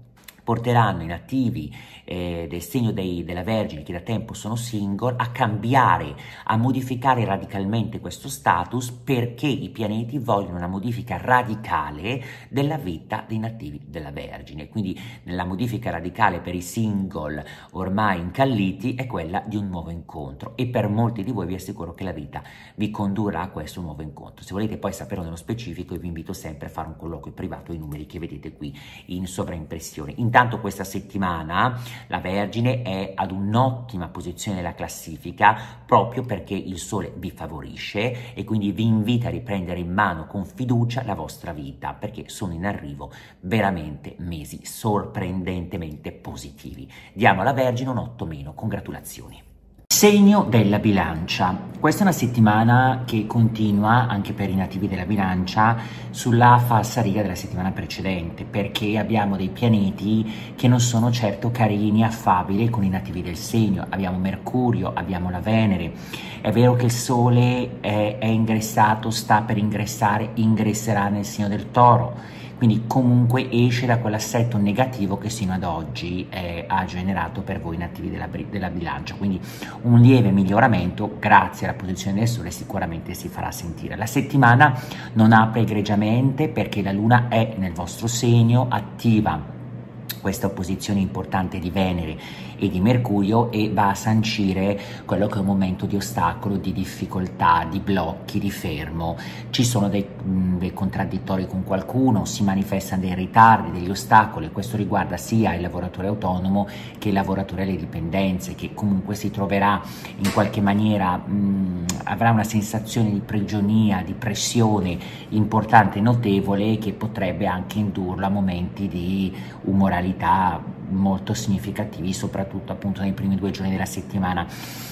A: porteranno i nativi del segno della Vergine, che da tempo sono single, a cambiare, a modificare radicalmente questo status, perché i pianeti vogliono una modifica radicale della vita dei nativi della Vergine. Quindi la modifica radicale per i single ormai incalliti è quella di un nuovo incontro, e per molti di voi vi assicuro che la vita vi condurrà a questo nuovo incontro. Se volete poi saperlo nello specifico, io vi invito sempre a fare un colloquio privato ai numeri che vedete qui in sovraimpressione. Intanto questa settimana la Vergine è ad un'ottima posizione nella classifica, proprio perché il Sole vi favorisce e quindi vi invita a riprendere in mano con fiducia la vostra vita, perché sono in arrivo veramente mesi sorprendentemente positivi. Diamo alla Vergine un 8-, congratulazioni. Segno della Bilancia. Questa è una settimana che continua anche per i nativi della Bilancia sulla falsariga della settimana precedente, perché abbiamo dei pianeti che non sono certo carini, affabili con i nativi del segno. Abbiamo Mercurio, abbiamo la Venere. È vero che il Sole è ingessato, sta per ingressare, ingresserà nel segno del Toro, quindi comunque esce da quell'assetto negativo che sino ad oggi ha generato per voi nativi della Bilancia, quindi un lieve miglioramento grazie alla posizione del Sole sicuramente si farà sentire. La settimana non apre egregiamente perché la Luna è nel vostro segno, attiva questa opposizione importante di Venere e di Mercurio e va a sancire quello che è un momento di ostacolo, di difficoltà, di blocchi, di fermo. Ci sono dei contraddittori con qualcuno, si manifestano dei ritardi, degli ostacoli. Questo riguarda sia il lavoratore autonomo che il lavoratore alle dipendenze, che comunque si troverà in qualche maniera, avrà una sensazione di prigionia, di pressione importante e notevole, che potrebbe anche indurlo a momenti di umoralità molto significativi, soprattutto appunto nei primi 2 giorni della settimana.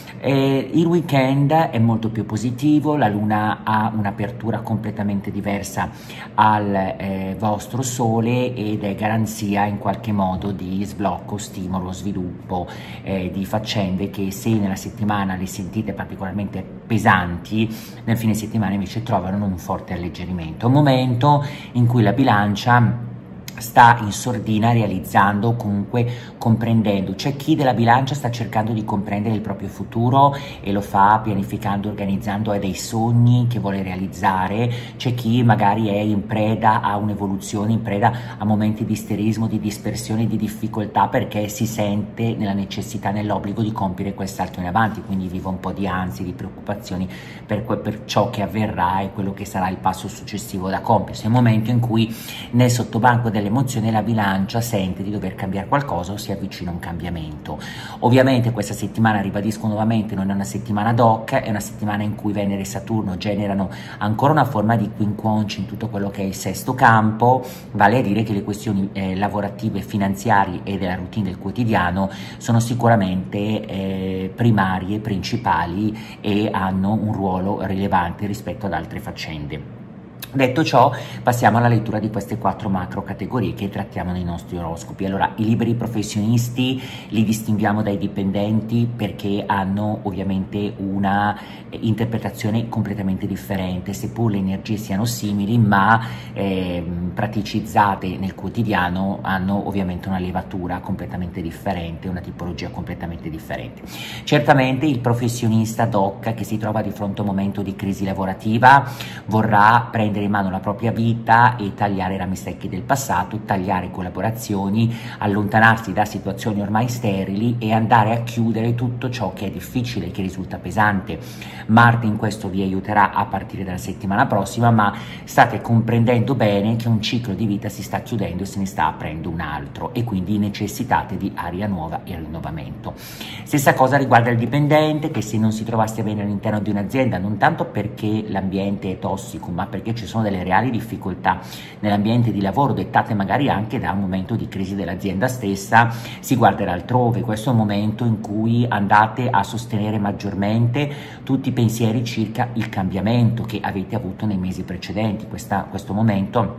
A: Il weekend è molto più positivo, la Luna ha un'apertura completamente diversa al vostro Sole ed è garanzia in qualche modo di sblocco, stimolo, sviluppo di faccende che, se nella settimana le sentite particolarmente pesanti, nel fine settimana invece trovano un forte alleggerimento. È un momento in cui la Bilancia sta in sordina, realizzando, comunque comprendendo. C'è chi della Bilancia sta cercando di comprendere il proprio futuro e lo fa pianificando, organizzando, ha dei sogni che vuole realizzare. C'è chi magari è in preda a un'evoluzione, in preda a momenti di isterismo, di dispersione, di difficoltà, perché si sente nella necessità, nell'obbligo di compiere quel salto in avanti, quindi vive un po' di ansie, di preoccupazioni per ciò che avverrà e quello che sarà il passo successivo da compiere. È un momento in cui nel sottobanco delle emozioni la Bilancia sente di dover cambiare qualcosa o si avvicina a un cambiamento. Ovviamente questa settimana, ribadisco nuovamente, non è una settimana ad hoc, è una settimana in cui Venere e Saturno generano ancora una forma di quincuncio in tutto quello che è il sesto campo, vale a dire che le questioni lavorative, finanziarie e della routine del quotidiano sono sicuramente primarie, principali e hanno un ruolo rilevante rispetto ad altre faccende. Detto ciò, passiamo alla lettura di queste 4 macro categorie che trattiamo nei nostri oroscopi. Allora, i liberi professionisti li distinguiamo dai dipendenti perché hanno ovviamente una interpretazione completamente differente, seppur le energie siano simili, ma praticizzate nel quotidiano hanno ovviamente una levatura completamente differente, una tipologia completamente differente. Certamente il professionista doc che si trova di fronte a un momento di crisi lavorativa vorrà prendere in mano la propria vita e tagliare i rami secchi del passato, tagliare collaborazioni, allontanarsi da situazioni ormai sterili e andare a chiudere tutto ciò che è difficile, che risulta pesante. Marte in questo vi aiuterà a partire dalla settimana prossima, ma state comprendendo bene che un ciclo di vita si sta chiudendo e se ne sta aprendo un altro e quindi necessitate di aria nuova e rinnovamento. Stessa cosa riguarda il dipendente, che se non si trovasse bene all'interno di un'azienda, non tanto perché l'ambiente è tossico, ma perché ci sono delle reali difficoltà nell'ambiente di lavoro, dettate magari anche da un momento di crisi dell'azienda stessa, si guarderà altrove. Questo è un momento in cui andate a sostenere maggiormente tutti i pensieri circa il cambiamento che avete avuto nei mesi precedenti. Questo momento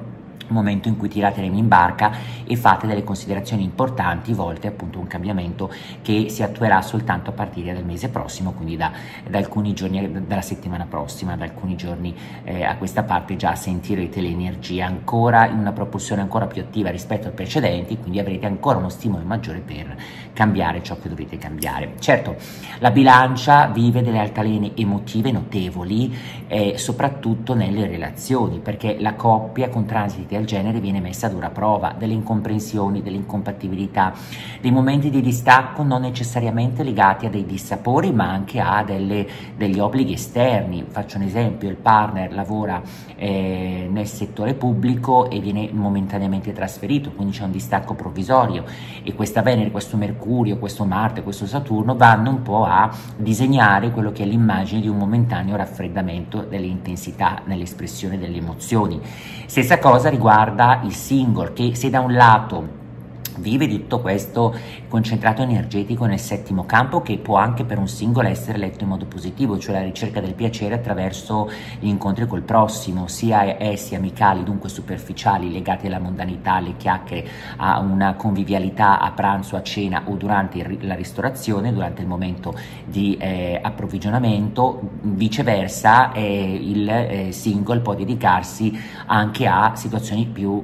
A: momento in cui tirate remi in barca e fate delle considerazioni importanti volte appunto a un cambiamento che si attuerà soltanto a partire dal mese prossimo, quindi da alcuni giorni, dalla settimana prossima, da alcuni giorni a questa parte già sentirete le energie ancora in una propulsione ancora più attiva rispetto ai precedenti, quindi avrete ancora uno stimolo maggiore per cambiare ciò che dovete cambiare. Certo, la bilancia vive delle altalene emotive notevoli, soprattutto nelle relazioni, perché la coppia con transiti del genere viene messa a dura prova, delle incomprensioni, delle incompatibilità, dei momenti di distacco non necessariamente legati a dei dissapori, ma anche a degli obblighi esterni. Faccio un esempio: il partner lavora nel settore pubblico e viene momentaneamente trasferito, quindi c'è un distacco provvisorio, e questa Venere, questo Mercurio, questo Marte, questo Saturno vanno un po' a disegnare quello che è l'immagine di un momentaneo raffreddamento delle intensità nell'espressione delle emozioni. Stessa cosa riguarda il single, che se da un lato vive di tutto questo concentrato energetico nel settimo campo, che può anche per un singolo essere letto in modo positivo, cioè la ricerca del piacere attraverso gli incontri col prossimo, sia essi amicali, dunque superficiali, legati alla mondanità, alle chiacchiere, a una convivialità a pranzo, a cena o durante la ristorazione, durante il momento di approvvigionamento. Viceversa il single può dedicarsi anche a situazioni più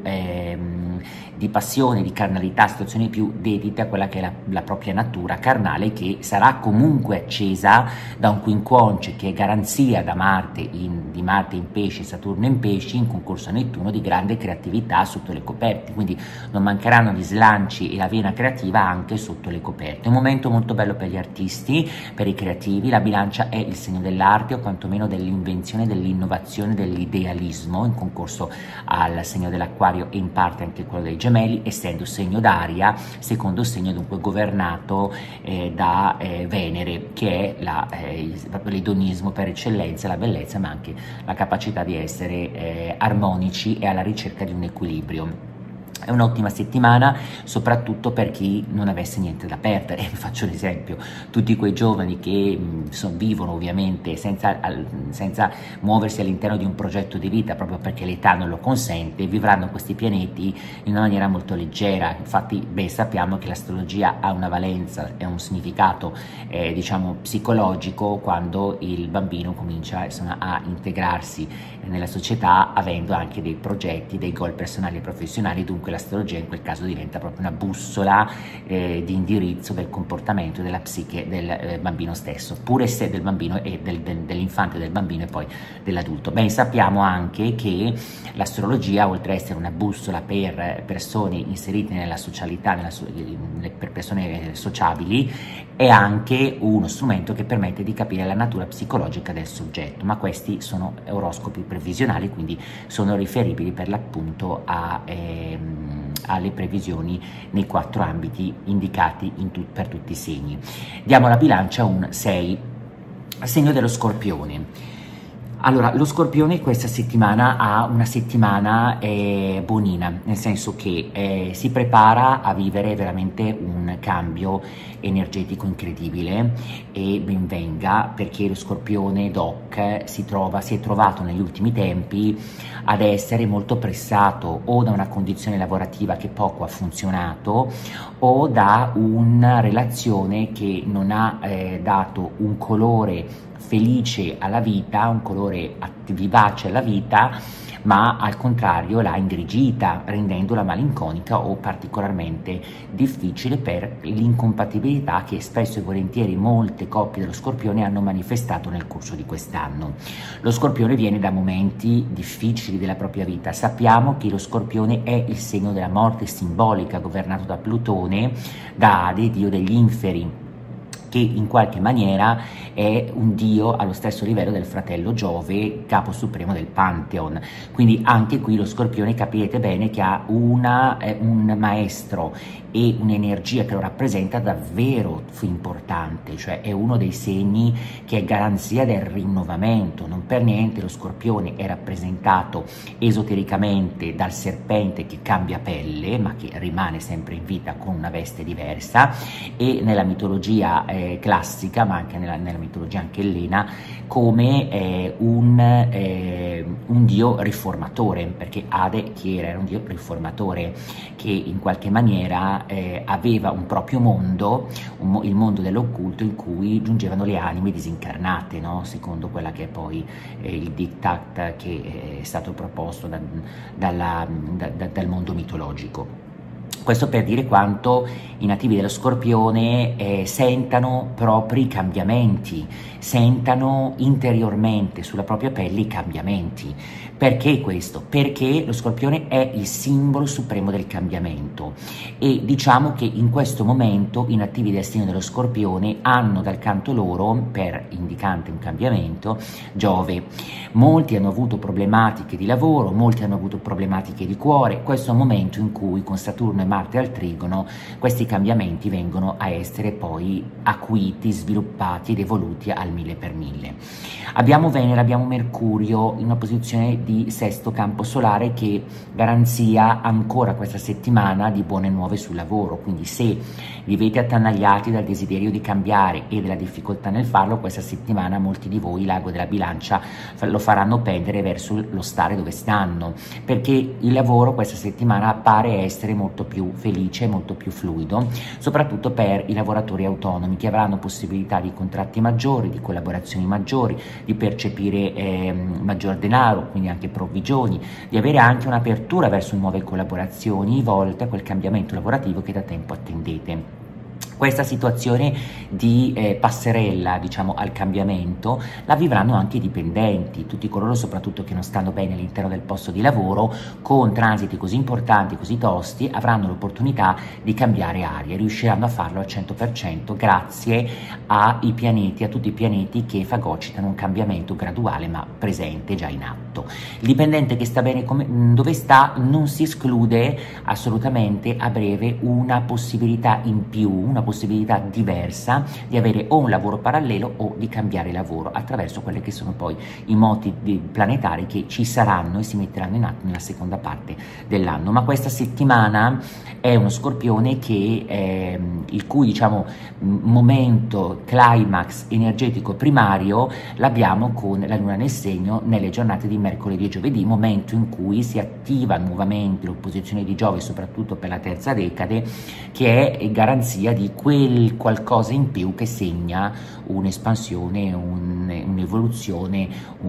A: di passione, di carnalità, situazioni più dedite a quella che è la propria natura carnale, che sarà comunque accesa da un quincunce che è garanzia da Marte di Marte in pesci, Saturno in pesci, in concorso a Nettuno, di grande creatività sotto le coperte, quindi non mancheranno gli slanci e la vena creativa anche sotto le coperte. È un momento molto bello per gli artisti, per i creativi. La bilancia è il segno dell'arte, o quantomeno dell'invenzione, dell'innovazione, dell'idealismo, in concorso al segno dell'Acquario e in parte anche quello dei Gemelli, essendo segno d'aria, secondo segno dunque governato da Venere, che è l'edonismo per eccellenza, la bellezza, ma anche la capacità di essere armonici e alla ricerca di un equilibrio. È un'ottima settimana soprattutto per chi non avesse niente da perdere. Faccio l'esempio: tutti quei giovani che vivono ovviamente senza muoversi all'interno di un progetto di vita, proprio perché l'età non lo consente, vivranno questi pianeti in una maniera molto leggera. Infatti sappiamo che l'astrologia ha una valenza e un significato diciamo psicologico quando il bambino comincia a integrarsi nella società, avendo anche dei progetti, dei goal personali e professionali. Dunque l'astrologia in quel caso diventa proprio una bussola di indirizzo del comportamento, della psiche del bambino stesso, pure se del bambino e dell'infante, del bambino e poi dell'adulto. Ben sappiamo anche che l'astrologia, oltre a essere una bussola per persone inserite nella socialità, per persone sociabili, è anche uno strumento che permette di capire la natura psicologica del soggetto, ma questi sono oroscopi previsionali, quindi sono riferibili per l'appunto alle previsioni nei 4 ambiti indicati per tutti i segni. Diamo alla bilancia un 6, segno dello Scorpione. Allora, lo Scorpione questa settimana ha una settimana buonina, nel senso che si prepara a vivere veramente un cambio energetico incredibile, e ben venga, perché lo Scorpione DOC si è trovato negli ultimi tempi ad essere molto pressato o da una condizione lavorativa che poco ha funzionato, o da una relazione che non ha dato un colore felice alla vita, un colore vivace alla vita, ma al contrario l'ha ingrigita, rendendola malinconica o particolarmente difficile per l'incompatibilità che spesso e volentieri molte coppie dello Scorpione hanno manifestato nel corso di quest'anno. Lo Scorpione viene da momenti difficili della propria vita. Sappiamo che lo Scorpione è il segno della morte simbolica, governato da Plutone, da Ade, dio degli inferi, che in qualche maniera è un dio allo stesso livello del fratello Giove, capo supremo del Pantheon. Quindi anche qui lo Scorpione, capite bene che ha un maestro e un'energia che lo rappresenta davvero importante, cioè è uno dei segni che è garanzia del rinnovamento. Non per niente lo Scorpione è rappresentato esotericamente dal serpente che cambia pelle, ma che rimane sempre in vita con una veste diversa, e nella mitologia classica, ma anche nella mitologia anche ellena, come un dio riformatore, perché Ade chi era? Era un dio riformatore che in qualche maniera aveva un proprio mondo, il mondo dell'occulto, in cui giungevano le anime disincarnate, no? Secondo quella che è poi il diktat che è stato proposto dal mondo mitologico. Questo per dire quanto i nativi dello Scorpione sentano propri cambiamenti, sentano interiormente sulla propria pelle i cambiamenti. Perché questo? Perché lo Scorpione è il simbolo supremo del cambiamento e diciamo che in questo momento i nativi del segno dello Scorpione hanno dal canto loro, per indicante un cambiamento, Giove. Molti hanno avuto problematiche di lavoro, molti hanno avuto problematiche di cuore. Questo è un momento in cui con Saturno e Marte al trigono questi cambiamenti vengono a essere poi acuiti, sviluppati ed evoluti al 1000 per 1000. Abbiamo Venere, abbiamo Mercurio in una posizione di sesto campo solare che garanzia ancora questa settimana di buone nuove sul lavoro, quindi se vivete attanagliati dal desiderio di cambiare e della difficoltà nel farlo, questa settimana molti di voi, l'ago della bilancia, lo faranno pendere verso lo stare dove stanno, perché il lavoro questa settimana appare essere molto più felice, molto più fluido, soprattutto per i lavoratori autonomi che avranno possibilità di contratti maggiori, di collaborazioni maggiori, di percepire maggior denaro, quindi anche provvigioni, di avere anche un'apertura verso nuove collaborazioni volte a quel cambiamento lavorativo che da tempo attendete. Questa situazione di passerella, diciamo, al cambiamento la vivranno anche i dipendenti, tutti coloro soprattutto che non stanno bene all'interno del posto di lavoro, con transiti così importanti, così tosti, avranno l'opportunità di cambiare aria, riusciranno a farlo al 100% grazie ai pianeti, a tutti i pianeti che fagocitano un cambiamento graduale ma presente, già in atto. Il dipendente che sta bene dove sta non si esclude assolutamente a breve una possibilità in più, una possibilità diversa di avere o un lavoro parallelo o di cambiare lavoro attraverso quelli che sono poi i moti planetari che ci saranno e si metteranno in atto nella seconda parte dell'anno. Ma questa settimana è uno Scorpione che il cui, diciamo, momento climax energetico primario l'abbiamo con la Luna nel segno nelle giornate di mercoledì e giovedì, momento in cui si attiva nuovamente l'opposizione di Giove, soprattutto per la terza decade, che è garanzia di quel qualcosa in più che segna un'espansione, un'evoluzione,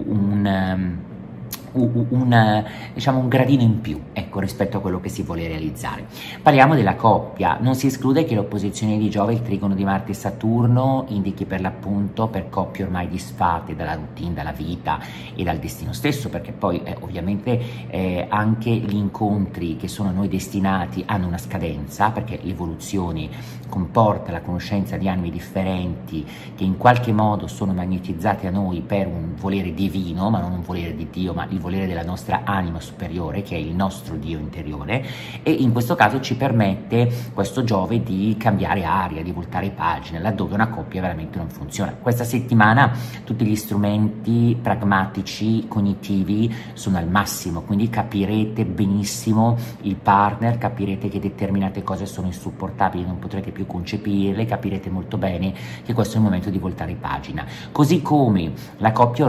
A: diciamo un gradino in più, ecco, rispetto a quello che si vuole realizzare. Parliamo della coppia. Non si esclude che l'opposizione di Giove, il trigono di Marte e Saturno, indichi per l'appunto per coppie ormai disfatte dalla routine, dalla vita e dal destino stesso, perché poi ovviamente anche gli incontri che sono a noi destinati hanno una scadenza, perché l'evoluzione comporta la conoscenza di anime differenti che in qualche modo sono magnetizzati a noi per un volere divino, ma non un volere di Dio, ma il volere della nostra anima superiore, che è il nostro Dio interiore, e in questo caso ci permette questo Giove di cambiare aria, di voltare pagina, laddove una coppia veramente non funziona. Questa settimana tutti gli strumenti pragmatici, cognitivi sono al massimo, quindi capirete benissimo il partner, capirete che determinate cose sono insupportabili, non potrete più concepirle, capirete molto bene che questo è il momento di voltare pagina. Così come la coppia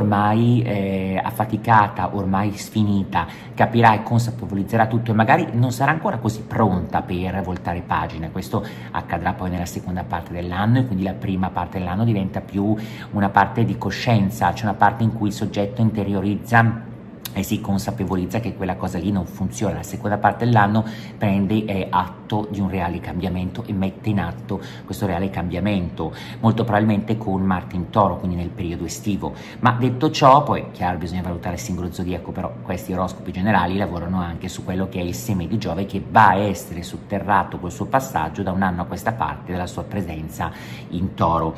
A: ormai affaticata, ormai sfinita, capirà e consapevolizzerà tutto e magari non sarà ancora così pronta per voltare pagina. Questo accadrà poi nella seconda parte dell'anno e quindi la prima parte dell'anno diventa più una parte di coscienza, cioè una parte in cui il soggetto interiorizza e si consapevolizza che quella cosa lì non funziona. La seconda parte dell'anno prende atto di un reale cambiamento e mette in atto questo reale cambiamento, molto probabilmente con Marte in Toro, quindi nel periodo estivo. Ma detto ciò, poi chiaro bisogna valutare il singolo zodiaco, però questi oroscopi generali lavorano anche su quello che è il seme di Giove, che va a essere sotterrato col suo passaggio da un anno a questa parte della sua presenza in Toro.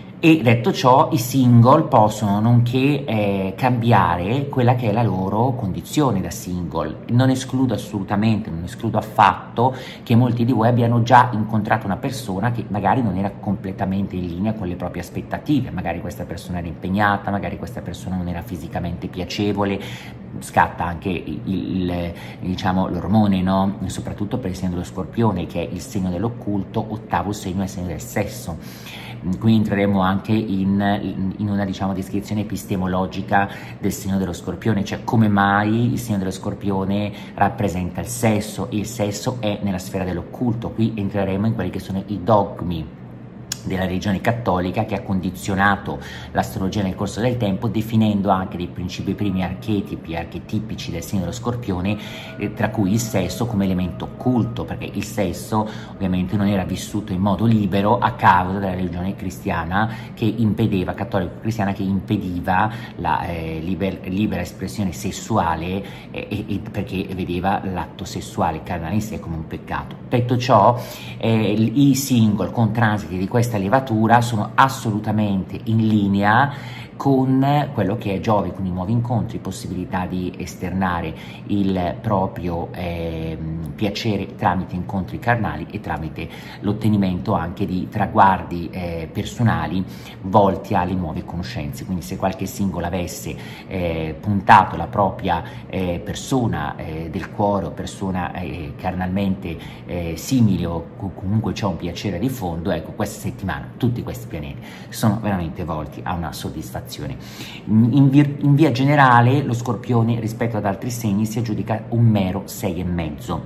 A: E detto ciò, i single possono nonché cambiare quella che è la loro condizione da single. Non escludo assolutamente, non escludo affatto che molti di voi abbiano già incontrato una persona che magari non era completamente in linea con le proprie aspettative, magari questa persona era impegnata, magari questa persona non era fisicamente piacevole, scatta anche diciamo, l'ormone, no? Soprattutto per il segno dello Scorpione, che è il segno dell'occulto, ottavo segno è il segno del sesso. Qui entreremo anche in una, diciamo, descrizione epistemologica del segno dello Scorpione, cioè come mai il segno dello Scorpione rappresenta il sesso, e il sesso è nella sfera dell'occulto. Qui entreremo in quelli che sono i dogmi della religione cattolica, che ha condizionato l'astrologia nel corso del tempo, definendo anche dei principi primi archetipici del segno dello Scorpione, tra cui il sesso come elemento occulto, perché il sesso ovviamente non era vissuto in modo libero a causa della religione cristiana cattolico-cristiana, che impediva la libera espressione sessuale, perché vedeva l'atto sessuale carnale in sé come un peccato. Detto ciò, i single con transiti di questa levatura sono assolutamente in linea con quello che è Giove, con i nuovi incontri, possibilità di esternare il proprio piacere tramite incontri carnali e tramite l'ottenimento anche di traguardi personali volti alle nuove conoscenze. Quindi se qualche singolo avesse puntato la propria persona del cuore, o persona carnalmente simile, o comunque c'è un piacere di fondo, ecco, questa settimana tutti questi pianeti sono veramente volti a una soddisfazione. In via generale lo Scorpione rispetto ad altri segni si aggiudica un mero 6,5.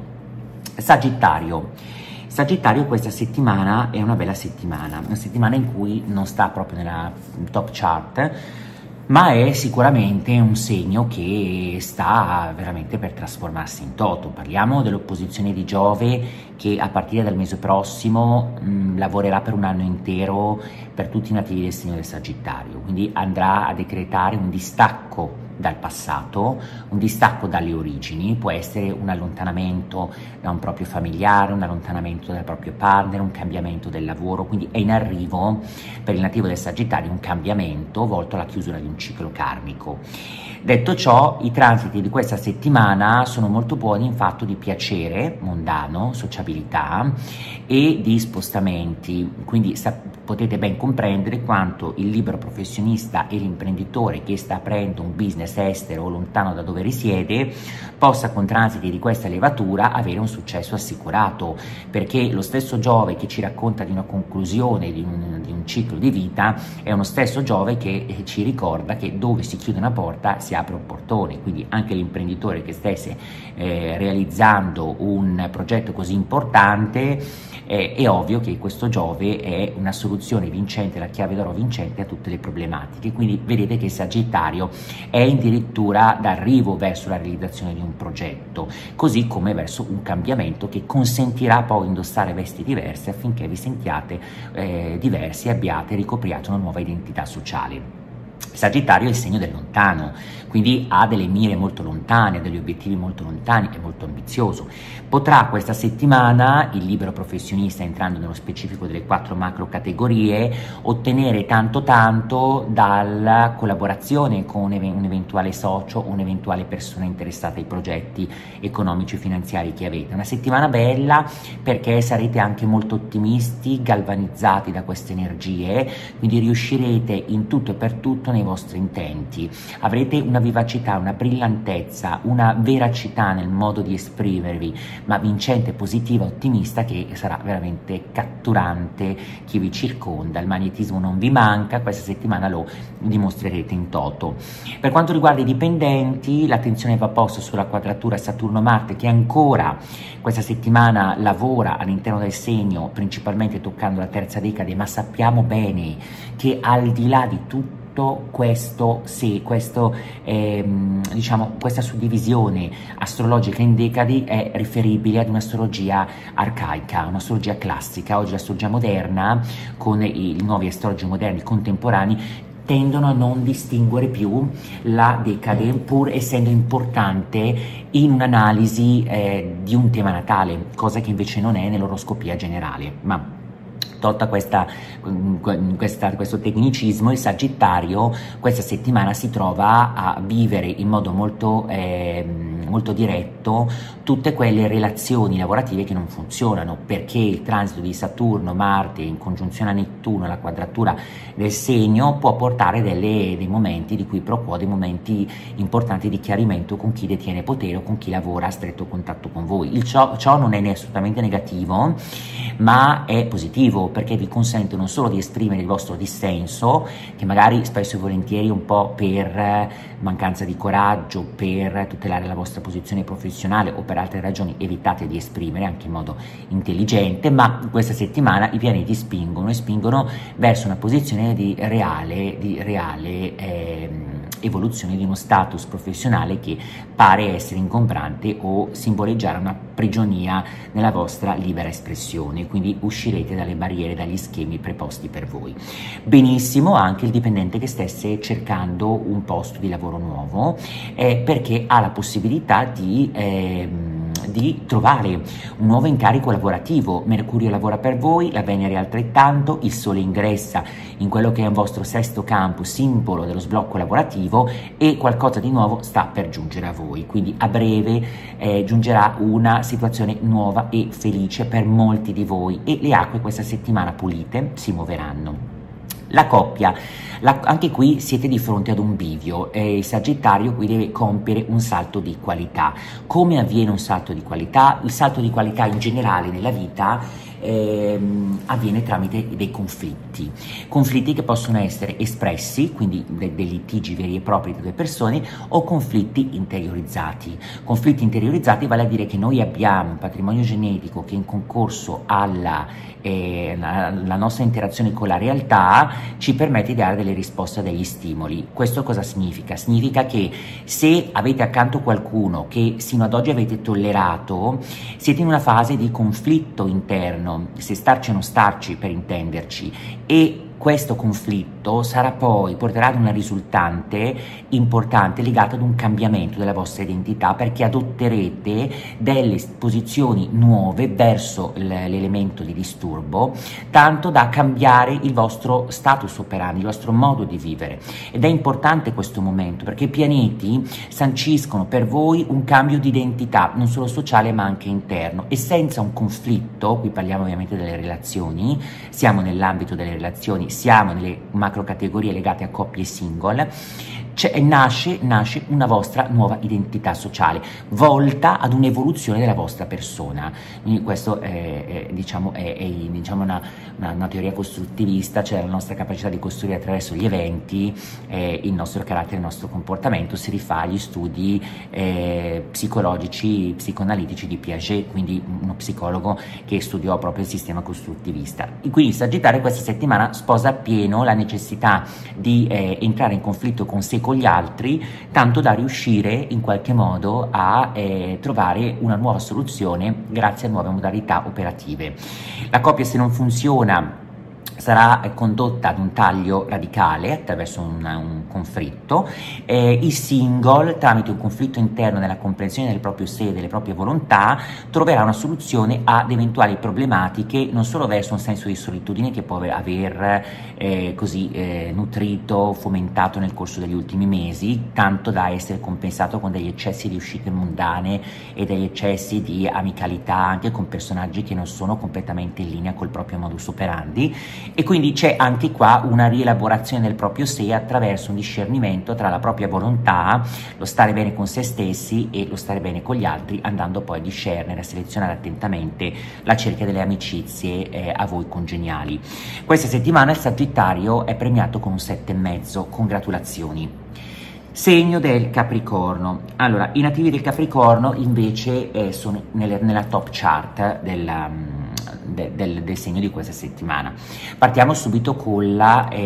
A: Sagittario questa settimana è una bella settimana, una settimana in cui non sta proprio nella top chart, ma è sicuramente un segno che sta veramente per trasformarsi in toto. Parliamo dell'opposizione di Giove, che a partire dal mese prossimo lavorerà per un anno intero per tutti i nativi del segno del Sagittario, quindi andrà a decretare un distacco dal passato, un distacco dalle origini. Può essere un allontanamento da un proprio familiare, un allontanamento dal proprio partner, un cambiamento del lavoro, quindi è in arrivo per il nativo del Sagittario un cambiamento volto alla chiusura di un ciclo karmico. Detto ciò, i transiti di questa settimana sono molto buoni in fatto di piacere mondano, sociabilità e di spostamenti, quindi potete ben comprendere quanto il libero professionista e l'imprenditore che sta aprendo un business estero o lontano da dove risiede possa, con transiti di questa levatura, avere un successo assicurato, perché lo stesso Giove che ci racconta di una conclusione di un ciclo di vita è uno stesso Giove che ci ricorda che dove si chiude una porta si apre un portone. Quindi anche l'imprenditore che stesse realizzando un progetto così importante, è ovvio che questo Giove è una soluzione vincente, la chiave d'oro vincente a tutte le problematiche. Quindi vedete che il Sagittario è addirittura d'arrivo verso la realizzazione di un progetto, così come verso un cambiamento che consentirà poi di indossare vesti diverse affinché vi sentiate diversi e ricopriate una nuova identità sociale. Sagittario è il segno del lontano, quindi ha delle mire molto lontane, degli obiettivi molto lontani, è molto ambizioso. Potrà questa settimana il libero professionista, entrando nello specifico delle 4 macro categorie, ottenere tanto dalla collaborazione con un eventuale socio o un'eventuale persona interessata ai progetti economici e finanziari che avete. Una settimana bella perché sarete anche molto ottimisti, galvanizzati da queste energie, quindi riuscirete in tutto e per tutto nei vostri intenti. Avrete una vivacità, una brillantezza, una veracità nel modo di esprimervi, ma vincente, positiva, ottimista, che sarà veramente catturante chi vi circonda. Il magnetismo non vi manca, questa settimana lo dimostrerete in toto. Per quanto riguarda i dipendenti, l'attenzione va posta sulla quadratura Saturno-Marte, che ancora questa settimana lavora all'interno del segno, principalmente toccando la terza decade, ma sappiamo bene che al di là di tutto questa suddivisione astrologica in decadi è riferibile ad un'astrologia arcaica, un'astrologia classica. Oggi l'astrologia moderna, con i nuovi astrologi moderni contemporanei, tendono a non distinguere più la decade, pur essendo importante in un'analisi di un tema natale, cosa che invece non è nell'oroscopia generale. Ma tolta questo tecnicismo, il Sagittario questa settimana si trova a vivere in modo molto molto diretto tutte quelle relazioni lavorative che non funzionano, perché il transito di Saturno, Marte in congiunzione a Nettuno, la quadratura del segno, può portare dei momenti di qui pro quo, dei momenti importanti di chiarimento con chi detiene potere o con chi lavora a stretto contatto con voi. Ciò non è assolutamente negativo, ma è positivo, perché vi consente non solo di esprimere il vostro dissenso, che magari spesso e volentieri un po' per mancanza di coraggio, per tutelare la vostra posizione professionale o per altre ragioni evitate di esprimere anche in modo intelligente, ma questa settimana i pianeti spingono verso una posizione di reale evoluzione di uno status professionale che pare essere ingombrante o simboleggiare una prigionia nella vostra libera espressione, quindi uscirete dalle barriere, dagli schemi preposti per voi. Benissimo anche il dipendente che stesse cercando un posto di lavoro nuovo, perché ha la possibilità di trovare un nuovo incarico lavorativo. Mercurio lavora per voi, la Venere altrettanto, il Sole ingressa in quello che è un vostro sesto campo, simbolo dello sblocco lavorativo, e qualcosa di nuovo sta per giungere a voi, quindi a breve giungerà una situazione nuova e felice per molti di voi, e le acque questa settimana pulite si muoveranno. La coppia, anche qui siete di fronte ad un bivio, il Sagittario qui deve compiere un salto di qualità. Come avviene un salto di qualità? Il salto di qualità in generale nella vita avviene tramite dei conflitti che possono essere espressi, quindi dei litigi veri e propri tra due persone, o conflitti interiorizzati. Conflitti interiorizzati vale a dire che noi abbiamo un patrimonio genetico che in concorso alla nostra interazione con la realtà ci permette di dare delle risposte a degli stimoli. Questo cosa significa? Significa che se avete accanto qualcuno che sino ad oggi avete tollerato, siete in una fase di conflitto interno, se starci o non starci per intenderci, e questo conflitto porterà ad una risultante importante legata ad un cambiamento della vostra identità, perché adotterete delle posizioni nuove verso l'elemento di disturbo, tanto da cambiare il vostro status operandi, il vostro modo di vivere. Ed è importante questo momento, perché i pianeti sanciscono per voi un cambio di identità, non solo sociale ma anche interno, e senza un conflitto, qui parliamo ovviamente delle relazioni, siamo nell'ambito delle relazioni, siamo nelle macro categorie legate a coppie single, nasce una vostra nuova identità sociale volta ad un'evoluzione della vostra persona. Quindi questo è una teoria costruttivista, cioè la nostra capacità di costruire attraverso gli eventi il nostro carattere, il nostro comportamento. Si rifà agli studi psicologici, psicoanalitici di Piaget, quindi uno psicologo che studiò proprio il sistema costruttivista. Quindi il Sagittario questa settimana sposa appieno la necessità di entrare in conflitto con sé, con gli altri, tanto da riuscire in qualche modo a trovare una nuova soluzione grazie a nuove modalità operative. La coppia, se non funziona, sarà condotta ad un taglio radicale attraverso un conflitto. Il single, tramite un conflitto interno nella comprensione del proprio sé e delle proprie volontà, troverà una soluzione ad eventuali problematiche, non solo verso un senso di solitudine che può aver nutrito, fomentato nel corso degli ultimi mesi, tanto da essere compensato con degli eccessi di uscite mondane e degli eccessi di amicalità anche con personaggi che non sono completamente in linea col proprio modus operandi. E quindi c'è anche qua una rielaborazione del proprio sé attraverso un discernimento tra la propria volontà, lo stare bene con se stessi e lo stare bene con gli altri, andando poi a discernere, a selezionare attentamente la cerchia delle amicizie a voi congeniali. Questa settimana il Sagittario è premiato con un 7,5, congratulazioni. Segno del Capricorno. Allora, i nativi del Capricorno invece sono nella top chart del segno di questa settimana. Partiamo subito con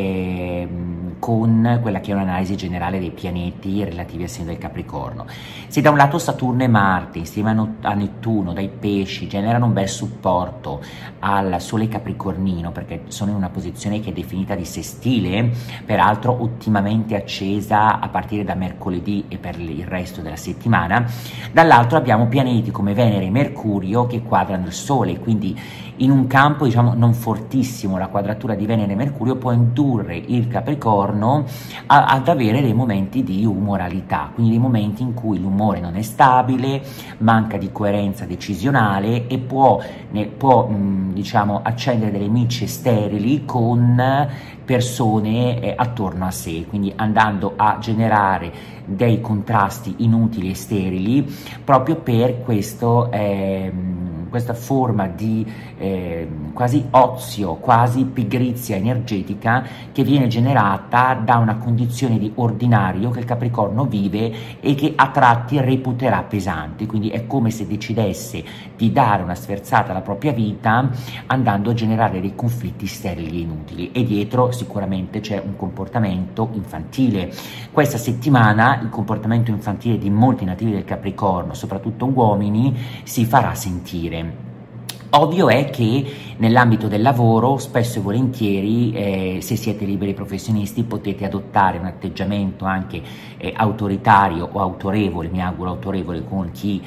A: quella che è un'analisi generale dei pianeti relativi al segno del Capricorno. Se da un lato Saturno e Marte insieme a Nettuno dai pesci generano un bel supporto al Sole capricornino, perché sono in una posizione che è definita di sestile, peraltro ottimamente accesa a partire da mercoledì e per il resto della settimana, dall'altro abbiamo pianeti come Venere e Mercurio che quadrano il Sole, quindi in un campo non fortissimo la quadratura di Venere e Mercurio può indurre il Capricorno Capricorno ad avere dei momenti di umoralità, quindi dei momenti in cui l'umore non è stabile, manca di coerenza decisionale e può diciamo, accendere delle micce sterili con persone attorno a sé, quindi andando a generare dei contrasti inutili e sterili proprio per questo, questa forma di quasi ozio, quasi pigrizia energetica che viene generata da una condizione di ordinario che il Capricorno vive e che a tratti reputerà pesante, quindi è come se decidesse di dare una sferzata alla propria vita andando a generare dei conflitti sterili e inutili, e dietro sicuramente c'è un comportamento infantile. Questa settimana il comportamento infantile di molti nativi del Capricorno, soprattutto uomini, si farà sentire. Ovvio è che nell'ambito del lavoro spesso e volentieri se siete liberi professionisti potete adottare un atteggiamento anche autoritario o autorevole, mi auguro autorevole con chi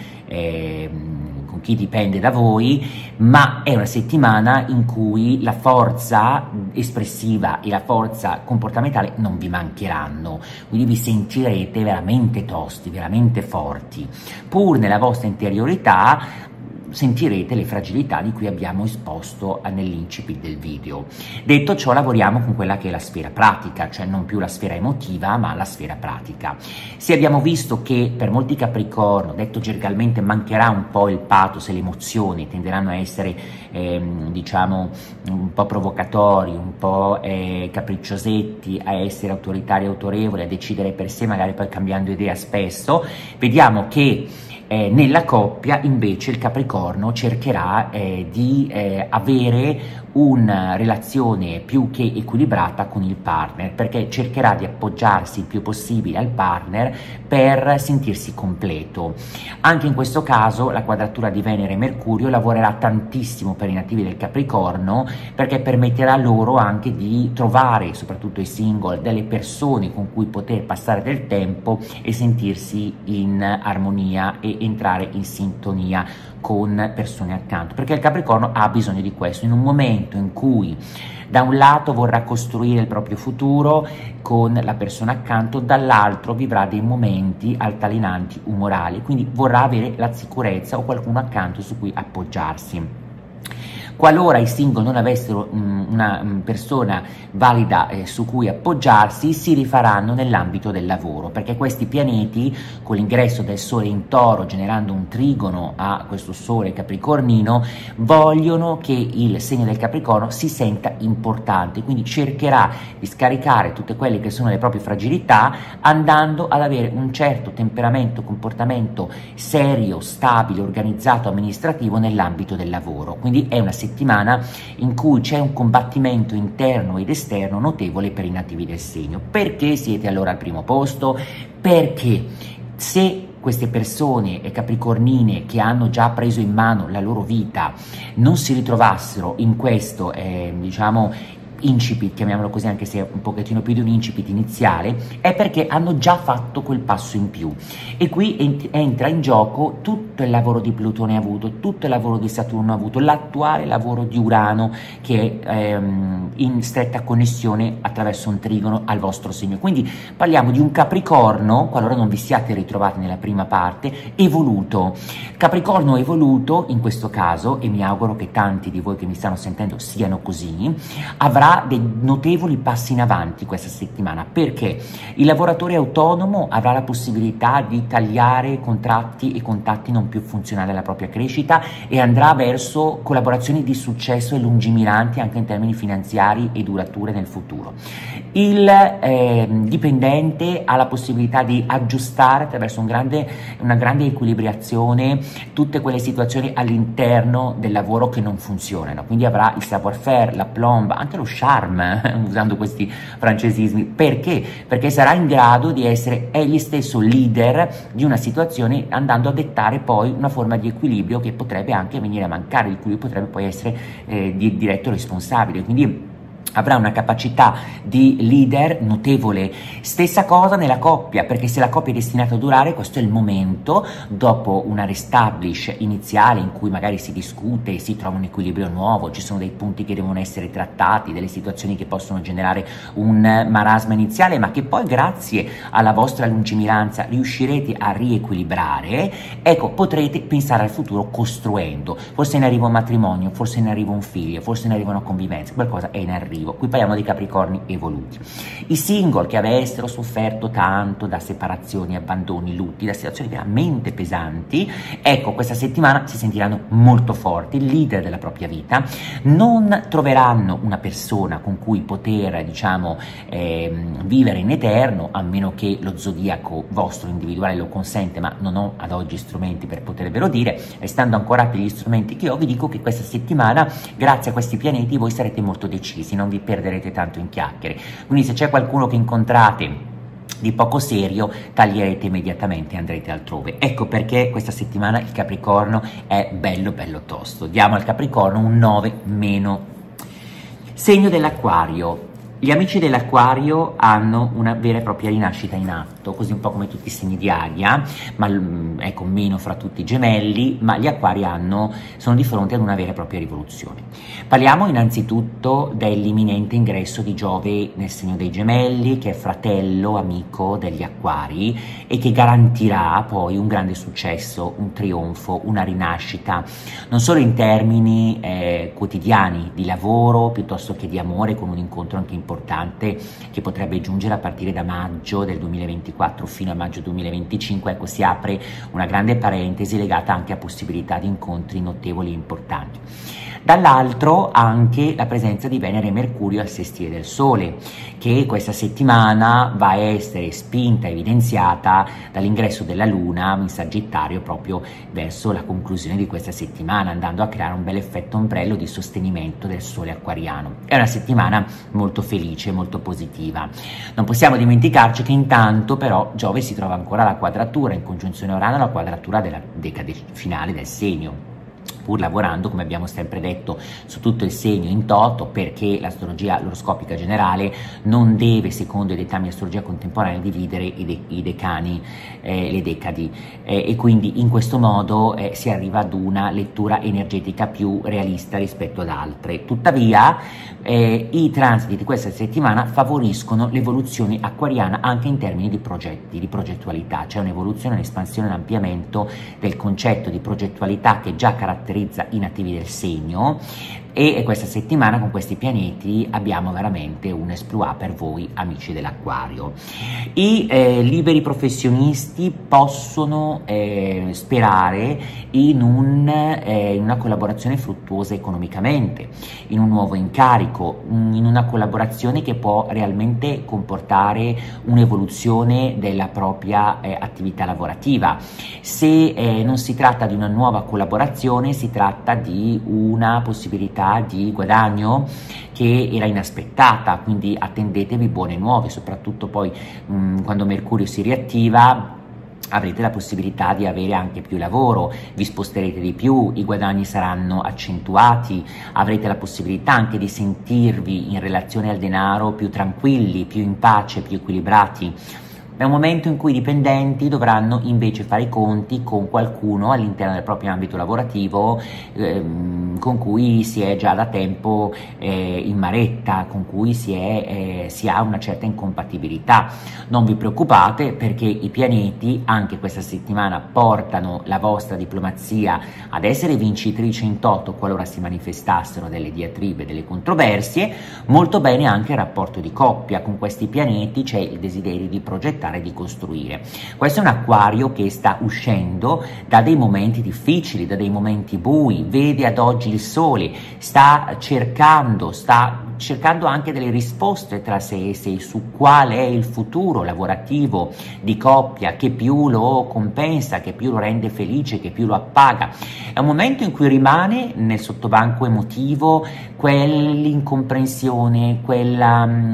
A: dipende da voi, ma è una settimana in cui la forza espressiva e la forza comportamentale non vi mancheranno, quindi vi sentirete veramente tosti, veramente forti, pur nella vostra interiorità sentirete le fragilità di cui abbiamo esposto nell'incipit del video. Detto ciò, lavoriamo con quella che è la sfera pratica, cioè non più la sfera emotiva ma la sfera pratica. Se abbiamo visto che per molti Capricorno, detto gergalmente, mancherà un po' il pathos e le emozioni, tenderanno a essere diciamo un po' provocatori, un po' capricciosetti, a essere autoritari e autorevoli, a decidere per sé, magari poi cambiando idea spesso, vediamo che nella coppia invece il Capricorno cercherà di avere una relazione più che equilibrata con il partner, perché cercherà di appoggiarsi il più possibile al partner per sentirsi completo. Anche in questo caso la quadratura di Venere e Mercurio lavorerà tantissimo per i nativi del Capricorno, perché permetterà loro anche di trovare, soprattutto i single, delle persone con cui poter passare del tempo e sentirsi in armonia e entrare in sintonia con persone accanto, perché il Capricorno ha bisogno di questo in un momento in cui da un lato vorrà costruire il proprio futuro con la persona accanto, dall'altro vivrà dei momenti altalenanti umorali, quindi vorrà avere la sicurezza o qualcuno accanto su cui appoggiarsi. Qualora i single non avessero una persona valida su cui appoggiarsi, si rifaranno nell'ambito del lavoro, perché questi pianeti, con l'ingresso del Sole in Toro, generando un trigono a questo Sole capricornino, vogliono che il segno del Capricorno si senta importante, quindi cercherà di scaricare tutte quelle che sono le proprie fragilità, andando ad avere un certo temperamento, comportamento serio, stabile, organizzato, amministrativo nell'ambito del lavoro. Quindi è una settimana in cui c'è un combattimento interno ed esterno notevole per i nativi del segno. Perché siete allora al primo posto? Perché se queste persone capricornine che hanno già preso in mano la loro vita non si ritrovassero in questo, diciamo, incipit, chiamiamolo così, anche se è un pochettino più di un incipit iniziale, è perché hanno già fatto quel passo in più, e qui entra in gioco tutto il lavoro di Plutone avuto, tutto il lavoro di Saturno avuto, l'attuale lavoro di Urano che è in stretta connessione attraverso un trigono al vostro segno. Quindi parliamo di un Capricorno, qualora non vi siate ritrovati nella prima parte, evoluto. Capricorno evoluto in questo caso, e mi auguro che tanti di voi che mi stanno sentendo siano così, avrà dei notevoli passi in avanti questa settimana, perché il lavoratore autonomo avrà la possibilità di tagliare contratti e contatti non più funzionali alla propria crescita e andrà verso collaborazioni di successo e lungimiranti anche in termini finanziari e durature nel futuro. Il dipendente ha la possibilità di aggiustare attraverso una grande equilibrazione tutte quelle situazioni all'interno del lavoro che non funzionano, quindi avrà il savoir-faire, la plomb, anche lo charme, usando questi francesismi. Perché? Perché sarà in grado di essere egli stesso leader di una situazione, andando a dettare poi una forma di equilibrio che potrebbe anche venire a mancare, di cui potrebbe poi essere diretto responsabile. Quindi avrà una capacità di leader notevole. Stessa cosa nella coppia, perché se la coppia è destinata a durare, questo è il momento, dopo una restablish iniziale in cui magari si discute, si trova un equilibrio nuovo, ci sono dei punti che devono essere trattati, delle situazioni che possono generare un marasma iniziale, ma che poi grazie alla vostra lungimiranza riuscirete a riequilibrare. Ecco, potrete pensare al futuro costruendo, forse ne arriva un matrimonio, forse ne arriva un figlio, forse ne arriva una convivenza, qualcosa è in arrivo. Qui parliamo di Capricorni evoluti. I single che avessero sofferto tanto da separazioni, abbandoni, lutti, da situazioni veramente pesanti, ecco, questa settimana si sentiranno molto forti, leader della propria vita, non troveranno una persona con cui poter, diciamo, vivere in eterno, a meno che lo zodiaco vostro individuale lo consente, ma non ho ad oggi strumenti per potervelo dire. Restando ancorati agli strumenti che ho, vi dico che questa settimana, grazie a questi pianeti, voi sarete molto decisi, non vi perderete tanto in chiacchiere. Quindi se c'è qualcuno che incontrate di poco serio, taglierete immediatamente e andrete altrove. Ecco perché questa settimana il Capricorno è bello bello tosto. Diamo al Capricorno un 9 meno. Segno dell'Acquario. Gli amici dell'Acquario hanno una vera e propria rinascita in atto, così un po' come tutti i segni di aria, ma ecco, meno fra tutti i gemelli, ma gli Acquari sono di fronte ad una vera e propria rivoluzione. Parliamo innanzitutto dell'imminente ingresso di Giove nel segno dei Gemelli, che è fratello, amico degli Acquari e che garantirà poi un grande successo, un trionfo, una rinascita, non solo in termini quotidiani di lavoro, piuttosto che di amore, con un incontro anche importante che potrebbe giungere a partire da maggio del 2024 fino a maggio 2025. Ecco, si apre una grande parentesi legata anche a possibilità di incontri notevoli e importanti. Dall'altro anche la presenza di Venere e Mercurio al sestile del Sole, che questa settimana va a essere spinta, evidenziata dall'ingresso della Luna in Sagittario proprio verso la conclusione di questa settimana, andando a creare un bel effetto ombrello di sostenimento del Sole acquariano. È una settimana molto felice, molto positiva. Non possiamo dimenticarci che intanto però Giove si trova ancora alla quadratura, in congiunzione a Urano, alla quadratura della decade finale del segno, pur lavorando, come abbiamo sempre detto, su tutto il segno in toto, perché l'astrologia oroscopica generale non deve, secondo i dettami di astrologia contemporanea, dividere i decani, le decadi, e quindi in questo modo si arriva ad una lettura energetica più realista rispetto ad altre. Tuttavia i transiti di questa settimana favoriscono l'evoluzione acquariana anche in termini di progetti, di progettualità. C'è un'evoluzione, un'espansione, un ampliamento del concetto di progettualità che già caratterizza i nativi del segno, e questa settimana con questi pianeti abbiamo veramente un exploit per voi amici dell'Acquario. I liberi professionisti possono sperare in una collaborazione fruttuosa economicamente, in un nuovo incarico, in una collaborazione che può realmente comportare un'evoluzione della propria attività lavorativa. Se non si tratta di una nuova collaborazione, si tratta di una possibilità di guadagno che era inaspettata, quindi attendetevi buone nuove, soprattutto poi quando Mercurio si riattiva avrete la possibilità di avere anche più lavoro, vi sposterete di più, i guadagni saranno accentuati, avrete la possibilità anche di sentirvi in relazione al denaro più tranquilli, più in pace, più equilibrati. È un momento in cui i dipendenti dovranno invece fare i conti con qualcuno all'interno del proprio ambito lavorativo con cui si è già da tempo in maretta, con cui si ha una certa incompatibilità. Non vi preoccupate, perché i pianeti anche questa settimana portano la vostra diplomazia ad essere vincitrice in toto qualora si manifestassero delle diatribe, delle controversie. Molto bene anche il rapporto di coppia, con questi pianeti c'è il desiderio di progettare, di costruire. Questo è un Acquario che sta uscendo da dei momenti difficili, da dei momenti bui, vede ad oggi il Sole, sta cercando anche delle risposte tra sé e sé su qual è il futuro lavorativo di coppia che più lo compensa, che più lo rende felice, che più lo appaga. È un momento in cui rimane nel sottobanco emotivo quell'incomprensione,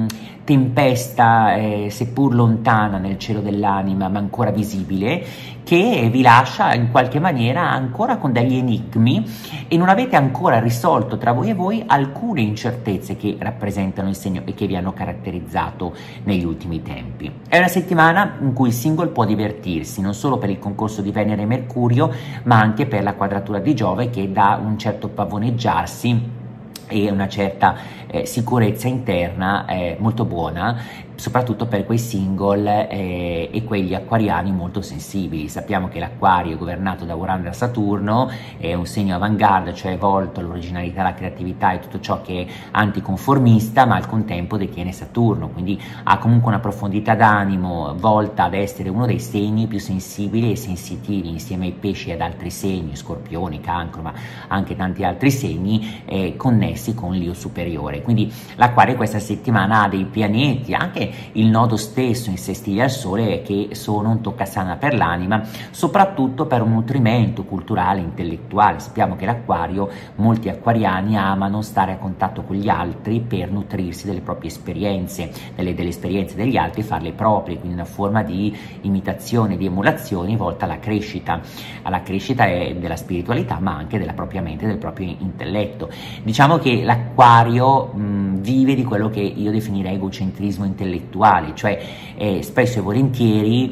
A: tempesta, seppur lontana nel cielo dell'anima, ma ancora visibile, che vi lascia in qualche maniera ancora con degli enigmi e non avete ancora risolto tra voi e voi alcune incertezze che rappresentano il segno e che vi hanno caratterizzato negli ultimi tempi. È una settimana in cui il single può divertirsi, non solo per il concorso di Venere e Mercurio, ma anche per la quadratura di Giove, che dà un certo pavoneggiarsi e una certa sicurezza interna molto buona, soprattutto per quei single e quegli acquariani molto sensibili. Sappiamo che l'Acquario è governato da Urano e da Saturno, è un segno avant-garde, cioè volto all'originalità, alla creatività e tutto ciò che è anticonformista, ma al contempo detiene Saturno, quindi ha comunque una profondità d'animo volta ad essere uno dei segni più sensibili e sensitivi, insieme ai pesci e ad altri segni, Scorpioni, Cancro, ma anche tanti altri segni connessi con l'io superiore. Quindi l'Acquario questa settimana ha dei pianeti, anche il nodo stesso in sestile al Sole, che sono un toccasana per l'anima, soprattutto per un nutrimento culturale, intellettuale. Sappiamo che l'Acquario, molti acquariani amano stare a contatto con gli altri per nutrirsi delle proprie esperienze, delle esperienze degli altri e farle proprie, quindi una forma di imitazione, di emulazione volta alla crescita della spiritualità, ma anche della propria mente, del proprio intelletto. Diciamo che l'Acquario vive di quello che io definirei egocentrismo intellettuale, cioè spesso e volentieri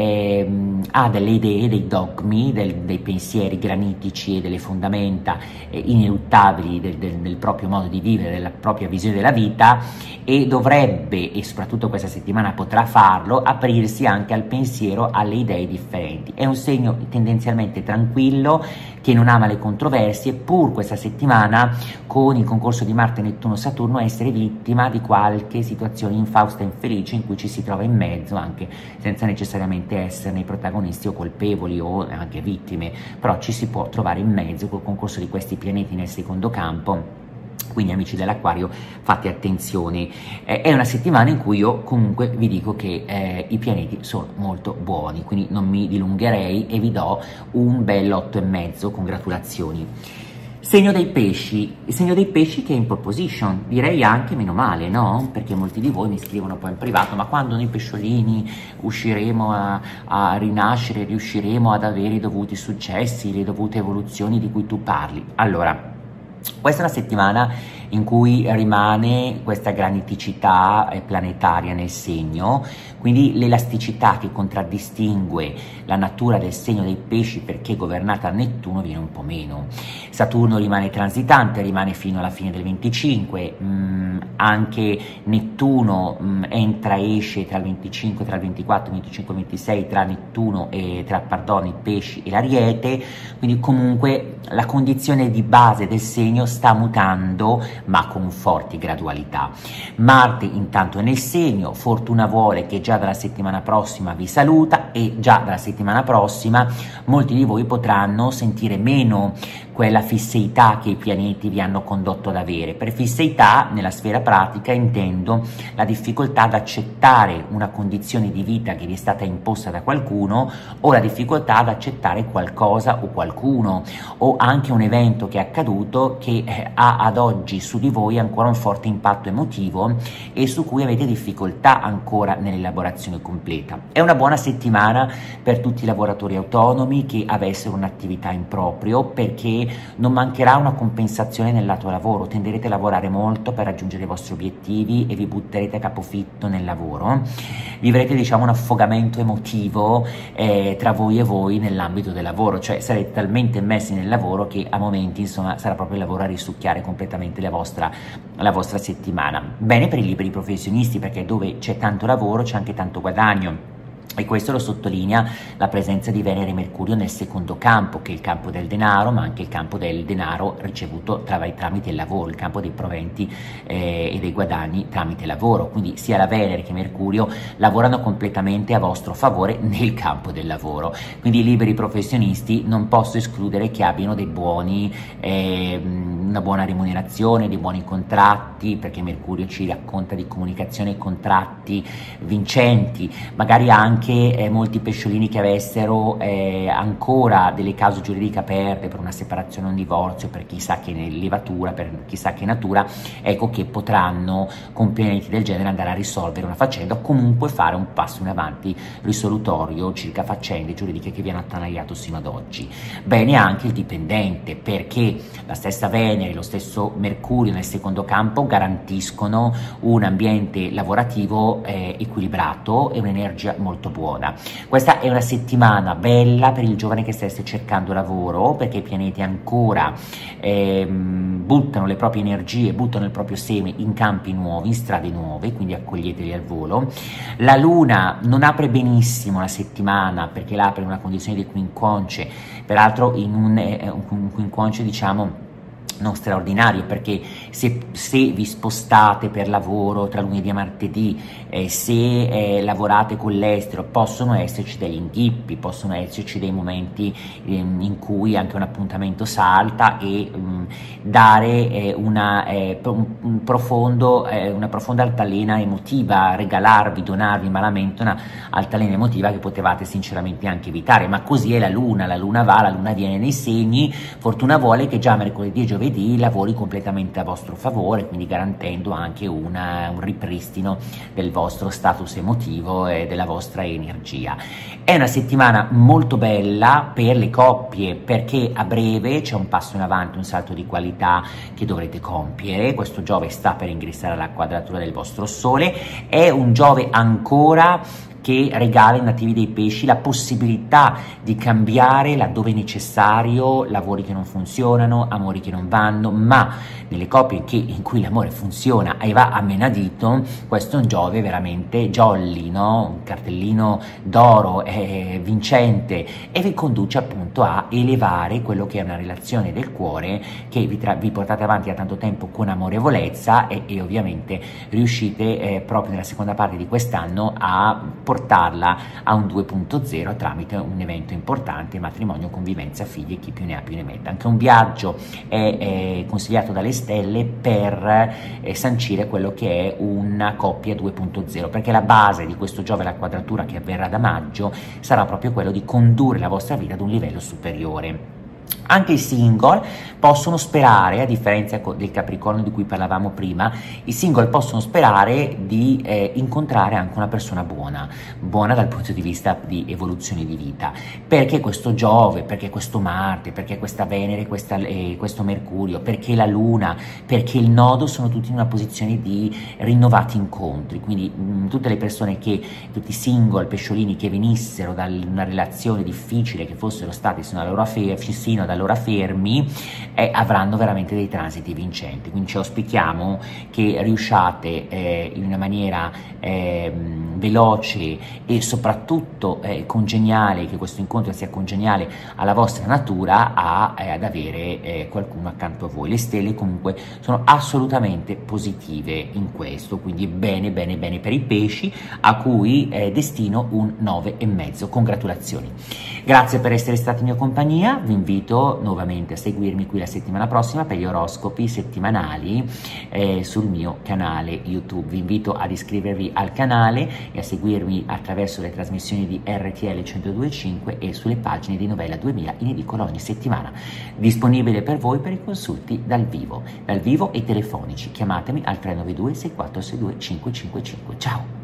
A: ha delle idee, dei dogmi, dei pensieri granitici e delle fondamenta ineluttabili del proprio modo di vivere, della propria visione della vita, e dovrebbe, e soprattutto questa settimana potrà farlo, aprirsi anche al pensiero, alle idee differenti. È un segno tendenzialmente tranquillo, che non ama le controversie, pur questa settimana con il concorso di Marte, Nettuno, Saturno essere vittima di qualche situazione infausta e infelice in cui ci si trova in mezzo, anche senza necessariamente esserne i protagonisti o colpevoli o anche vittime, però ci si può trovare in mezzo col concorso di questi pianeti nel secondo campo. Quindi amici dell'Acquario, fate attenzione. È una settimana in cui io comunque vi dico che i pianeti sono molto buoni, quindi non mi dilungherei e vi do un bel 8,5, congratulazioni. Segno dei pesci, il segno dei pesci che è in pole position, direi anche meno male, no? Perché molti di voi mi scrivono poi in privato: ma quando noi pesciolini usciremo a rinascere, riusciremo ad avere i dovuti successi, le dovute evoluzioni di cui tu parli? Allora, questa è una settimana in cui rimane questa graniticità planetaria nel segno, quindi l'elasticità che contraddistingue la natura del segno dei pesci, perché governata da Nettuno, viene un po' meno. Saturno rimane transitante, rimane fino alla fine del 25, anche Nettuno entra e esce tra il 25, tra il 24, 25, 26, tra Nettuno e i pesci e l'Ariete, quindi comunque la condizione di base del segno sta mutando, ma con forti gradualità. Marte intanto è nel segno, fortuna vuole che già dalla settimana prossima vi saluta, e già dalla settimana prossima molti di voi potranno sentire meno quella fisseità che i pianeti vi hanno condotto ad avere. Per fisseità nella sfera pratica intendo la difficoltà ad accettare una condizione di vita che vi è stata imposta da qualcuno, o la difficoltà ad accettare qualcosa o qualcuno, o anche un evento che è accaduto che ha ad oggi su di voi ancora un forte impatto emotivo e su cui avete difficoltà ancora nell'elaborazione completa. È una buona settimana per tutti i lavoratori autonomi che avessero un'attività in proprio, perché non mancherà una compensazione nel lato lavoro, tenderete a lavorare molto per raggiungere i vostri obiettivi e vi butterete a capofitto nel lavoro, vivrete diciamo un affogamento emotivo tra voi e voi nell'ambito del lavoro, cioè sarete talmente immersi nel lavoro che a momenti insomma sarà proprio il lavoro a risucchiare completamente la vostra settimana. Bene per i liberi professionisti, perché dove c'è tanto lavoro c'è anche tanto guadagno. E questo lo sottolinea la presenza di Venere e Mercurio nel secondo campo, che è il campo del denaro, ma anche il campo del denaro ricevuto tramite il lavoro, il campo dei proventi e dei guadagni tramite lavoro. Quindi sia la Venere che Mercurio lavorano completamente a vostro favore nel campo del lavoro. Quindi i liberi professionisti non posso escludere che abbiano dei buoni, una buona remunerazione, dei buoni contratti, perché Mercurio ci racconta di comunicazione e contratti vincenti, magari anche anche molti pesciolini che avessero ancora delle cause giuridiche aperte per una separazione o un divorzio, per chissà che levatura, per chissà che natura, ecco che potranno con pianeti del genere andare a risolvere una faccenda o comunque fare un passo in avanti risolutorio circa faccende giuridiche che vi hanno attanagliato sino ad oggi. Bene anche il dipendente, perché la stessa Venere e lo stesso Mercurio nel secondo campo garantiscono un ambiente lavorativo equilibrato e un'energia molto buona. Questa è una settimana bella per il giovane che stesse cercando lavoro, perché i pianeti ancora buttano le proprie energie, buttano il proprio seme in campi nuovi, in strade nuove, quindi accoglieteli al volo. La Luna non apre benissimo la settimana, perché la apre in una condizione di quincunce, peraltro in un quincunce diciamo non straordinario, perché se vi spostate per lavoro tra lunedì e martedì, se lavorate con l'estero, possono esserci degli inghippi, possono esserci dei momenti in cui anche un appuntamento salta e dare una profonda altalena emotiva, regalarvi, donarvi malamente una altalena emotiva che potevate sinceramente anche evitare. Ma così è la Luna va, la Luna viene nei segni, fortuna vuole che già mercoledì e giovedì lavori completamente a vostro favore, quindi garantendo anche un ripristino del vostro status emotivo e della vostra energia. È una settimana molto bella per le coppie, perché a breve c'è un passo in avanti, un salto di qualità che dovrete compiere. Questo Giove sta per ingressare alla quadratura del vostro Sole, è un Giove ancora che regala ai nativi dei pesci la possibilità di cambiare laddove necessario, lavori che non funzionano, amori che non vanno, ma nelle coppie in cui l'amore funziona e va a menadito, questo è un Giove veramente jolly, no? Un cartellino d'oro, vincente, e vi conduce appunto a elevare quello che è una relazione del cuore che vi portate avanti da tanto tempo con amorevolezza e ovviamente riuscite proprio nella seconda parte di quest'anno a portarla a un 2.0 tramite un evento importante, matrimonio, convivenza, figli, chi più ne ha più ne metta. Anche un viaggio è consigliato dalle stelle per sancire quello che è una coppia 2.0, perché la base di questo Giove, la quadratura che avverrà da maggio, sarà proprio quello di condurre la vostra vita ad un livello superiore. Anche i single possono sperare, a differenza del Capricorno di cui parlavamo prima, i single possono sperare di incontrare anche una persona buona dal punto di vista di evoluzione di vita, perché questo Giove, perché questo Marte, perché questa Venere, questo Mercurio, perché la Luna, perché il nodo sono tutti in una posizione di rinnovati incontri, quindi tutte le persone tutti i single, pesciolini che venissero da una relazione difficile, che fossero stati sino ad allora fermi, avranno veramente dei transiti vincenti. Quindi ci auspichiamo che riusciate in una maniera veloce e soprattutto congeniale, che questo incontro sia congeniale alla vostra natura, ad avere qualcuno accanto a voi. Le stelle comunque sono assolutamente positive in questo, quindi bene bene bene per i pesci, a cui destino un 9,5. Congratulazioni. Grazie per essere stati in mia compagnia, vi invito nuovamente a seguirmi qui la settimana prossima per gli oroscopi settimanali sul mio canale YouTube. Vi invito ad iscrivervi al canale e a seguirmi attraverso le trasmissioni di RTL 102.5 e sulle pagine di Novella 2000 in edicola ogni settimana. Disponibile per voi per i consulti dal vivo e telefonici. Chiamatemi al 392 6462 555. Ciao!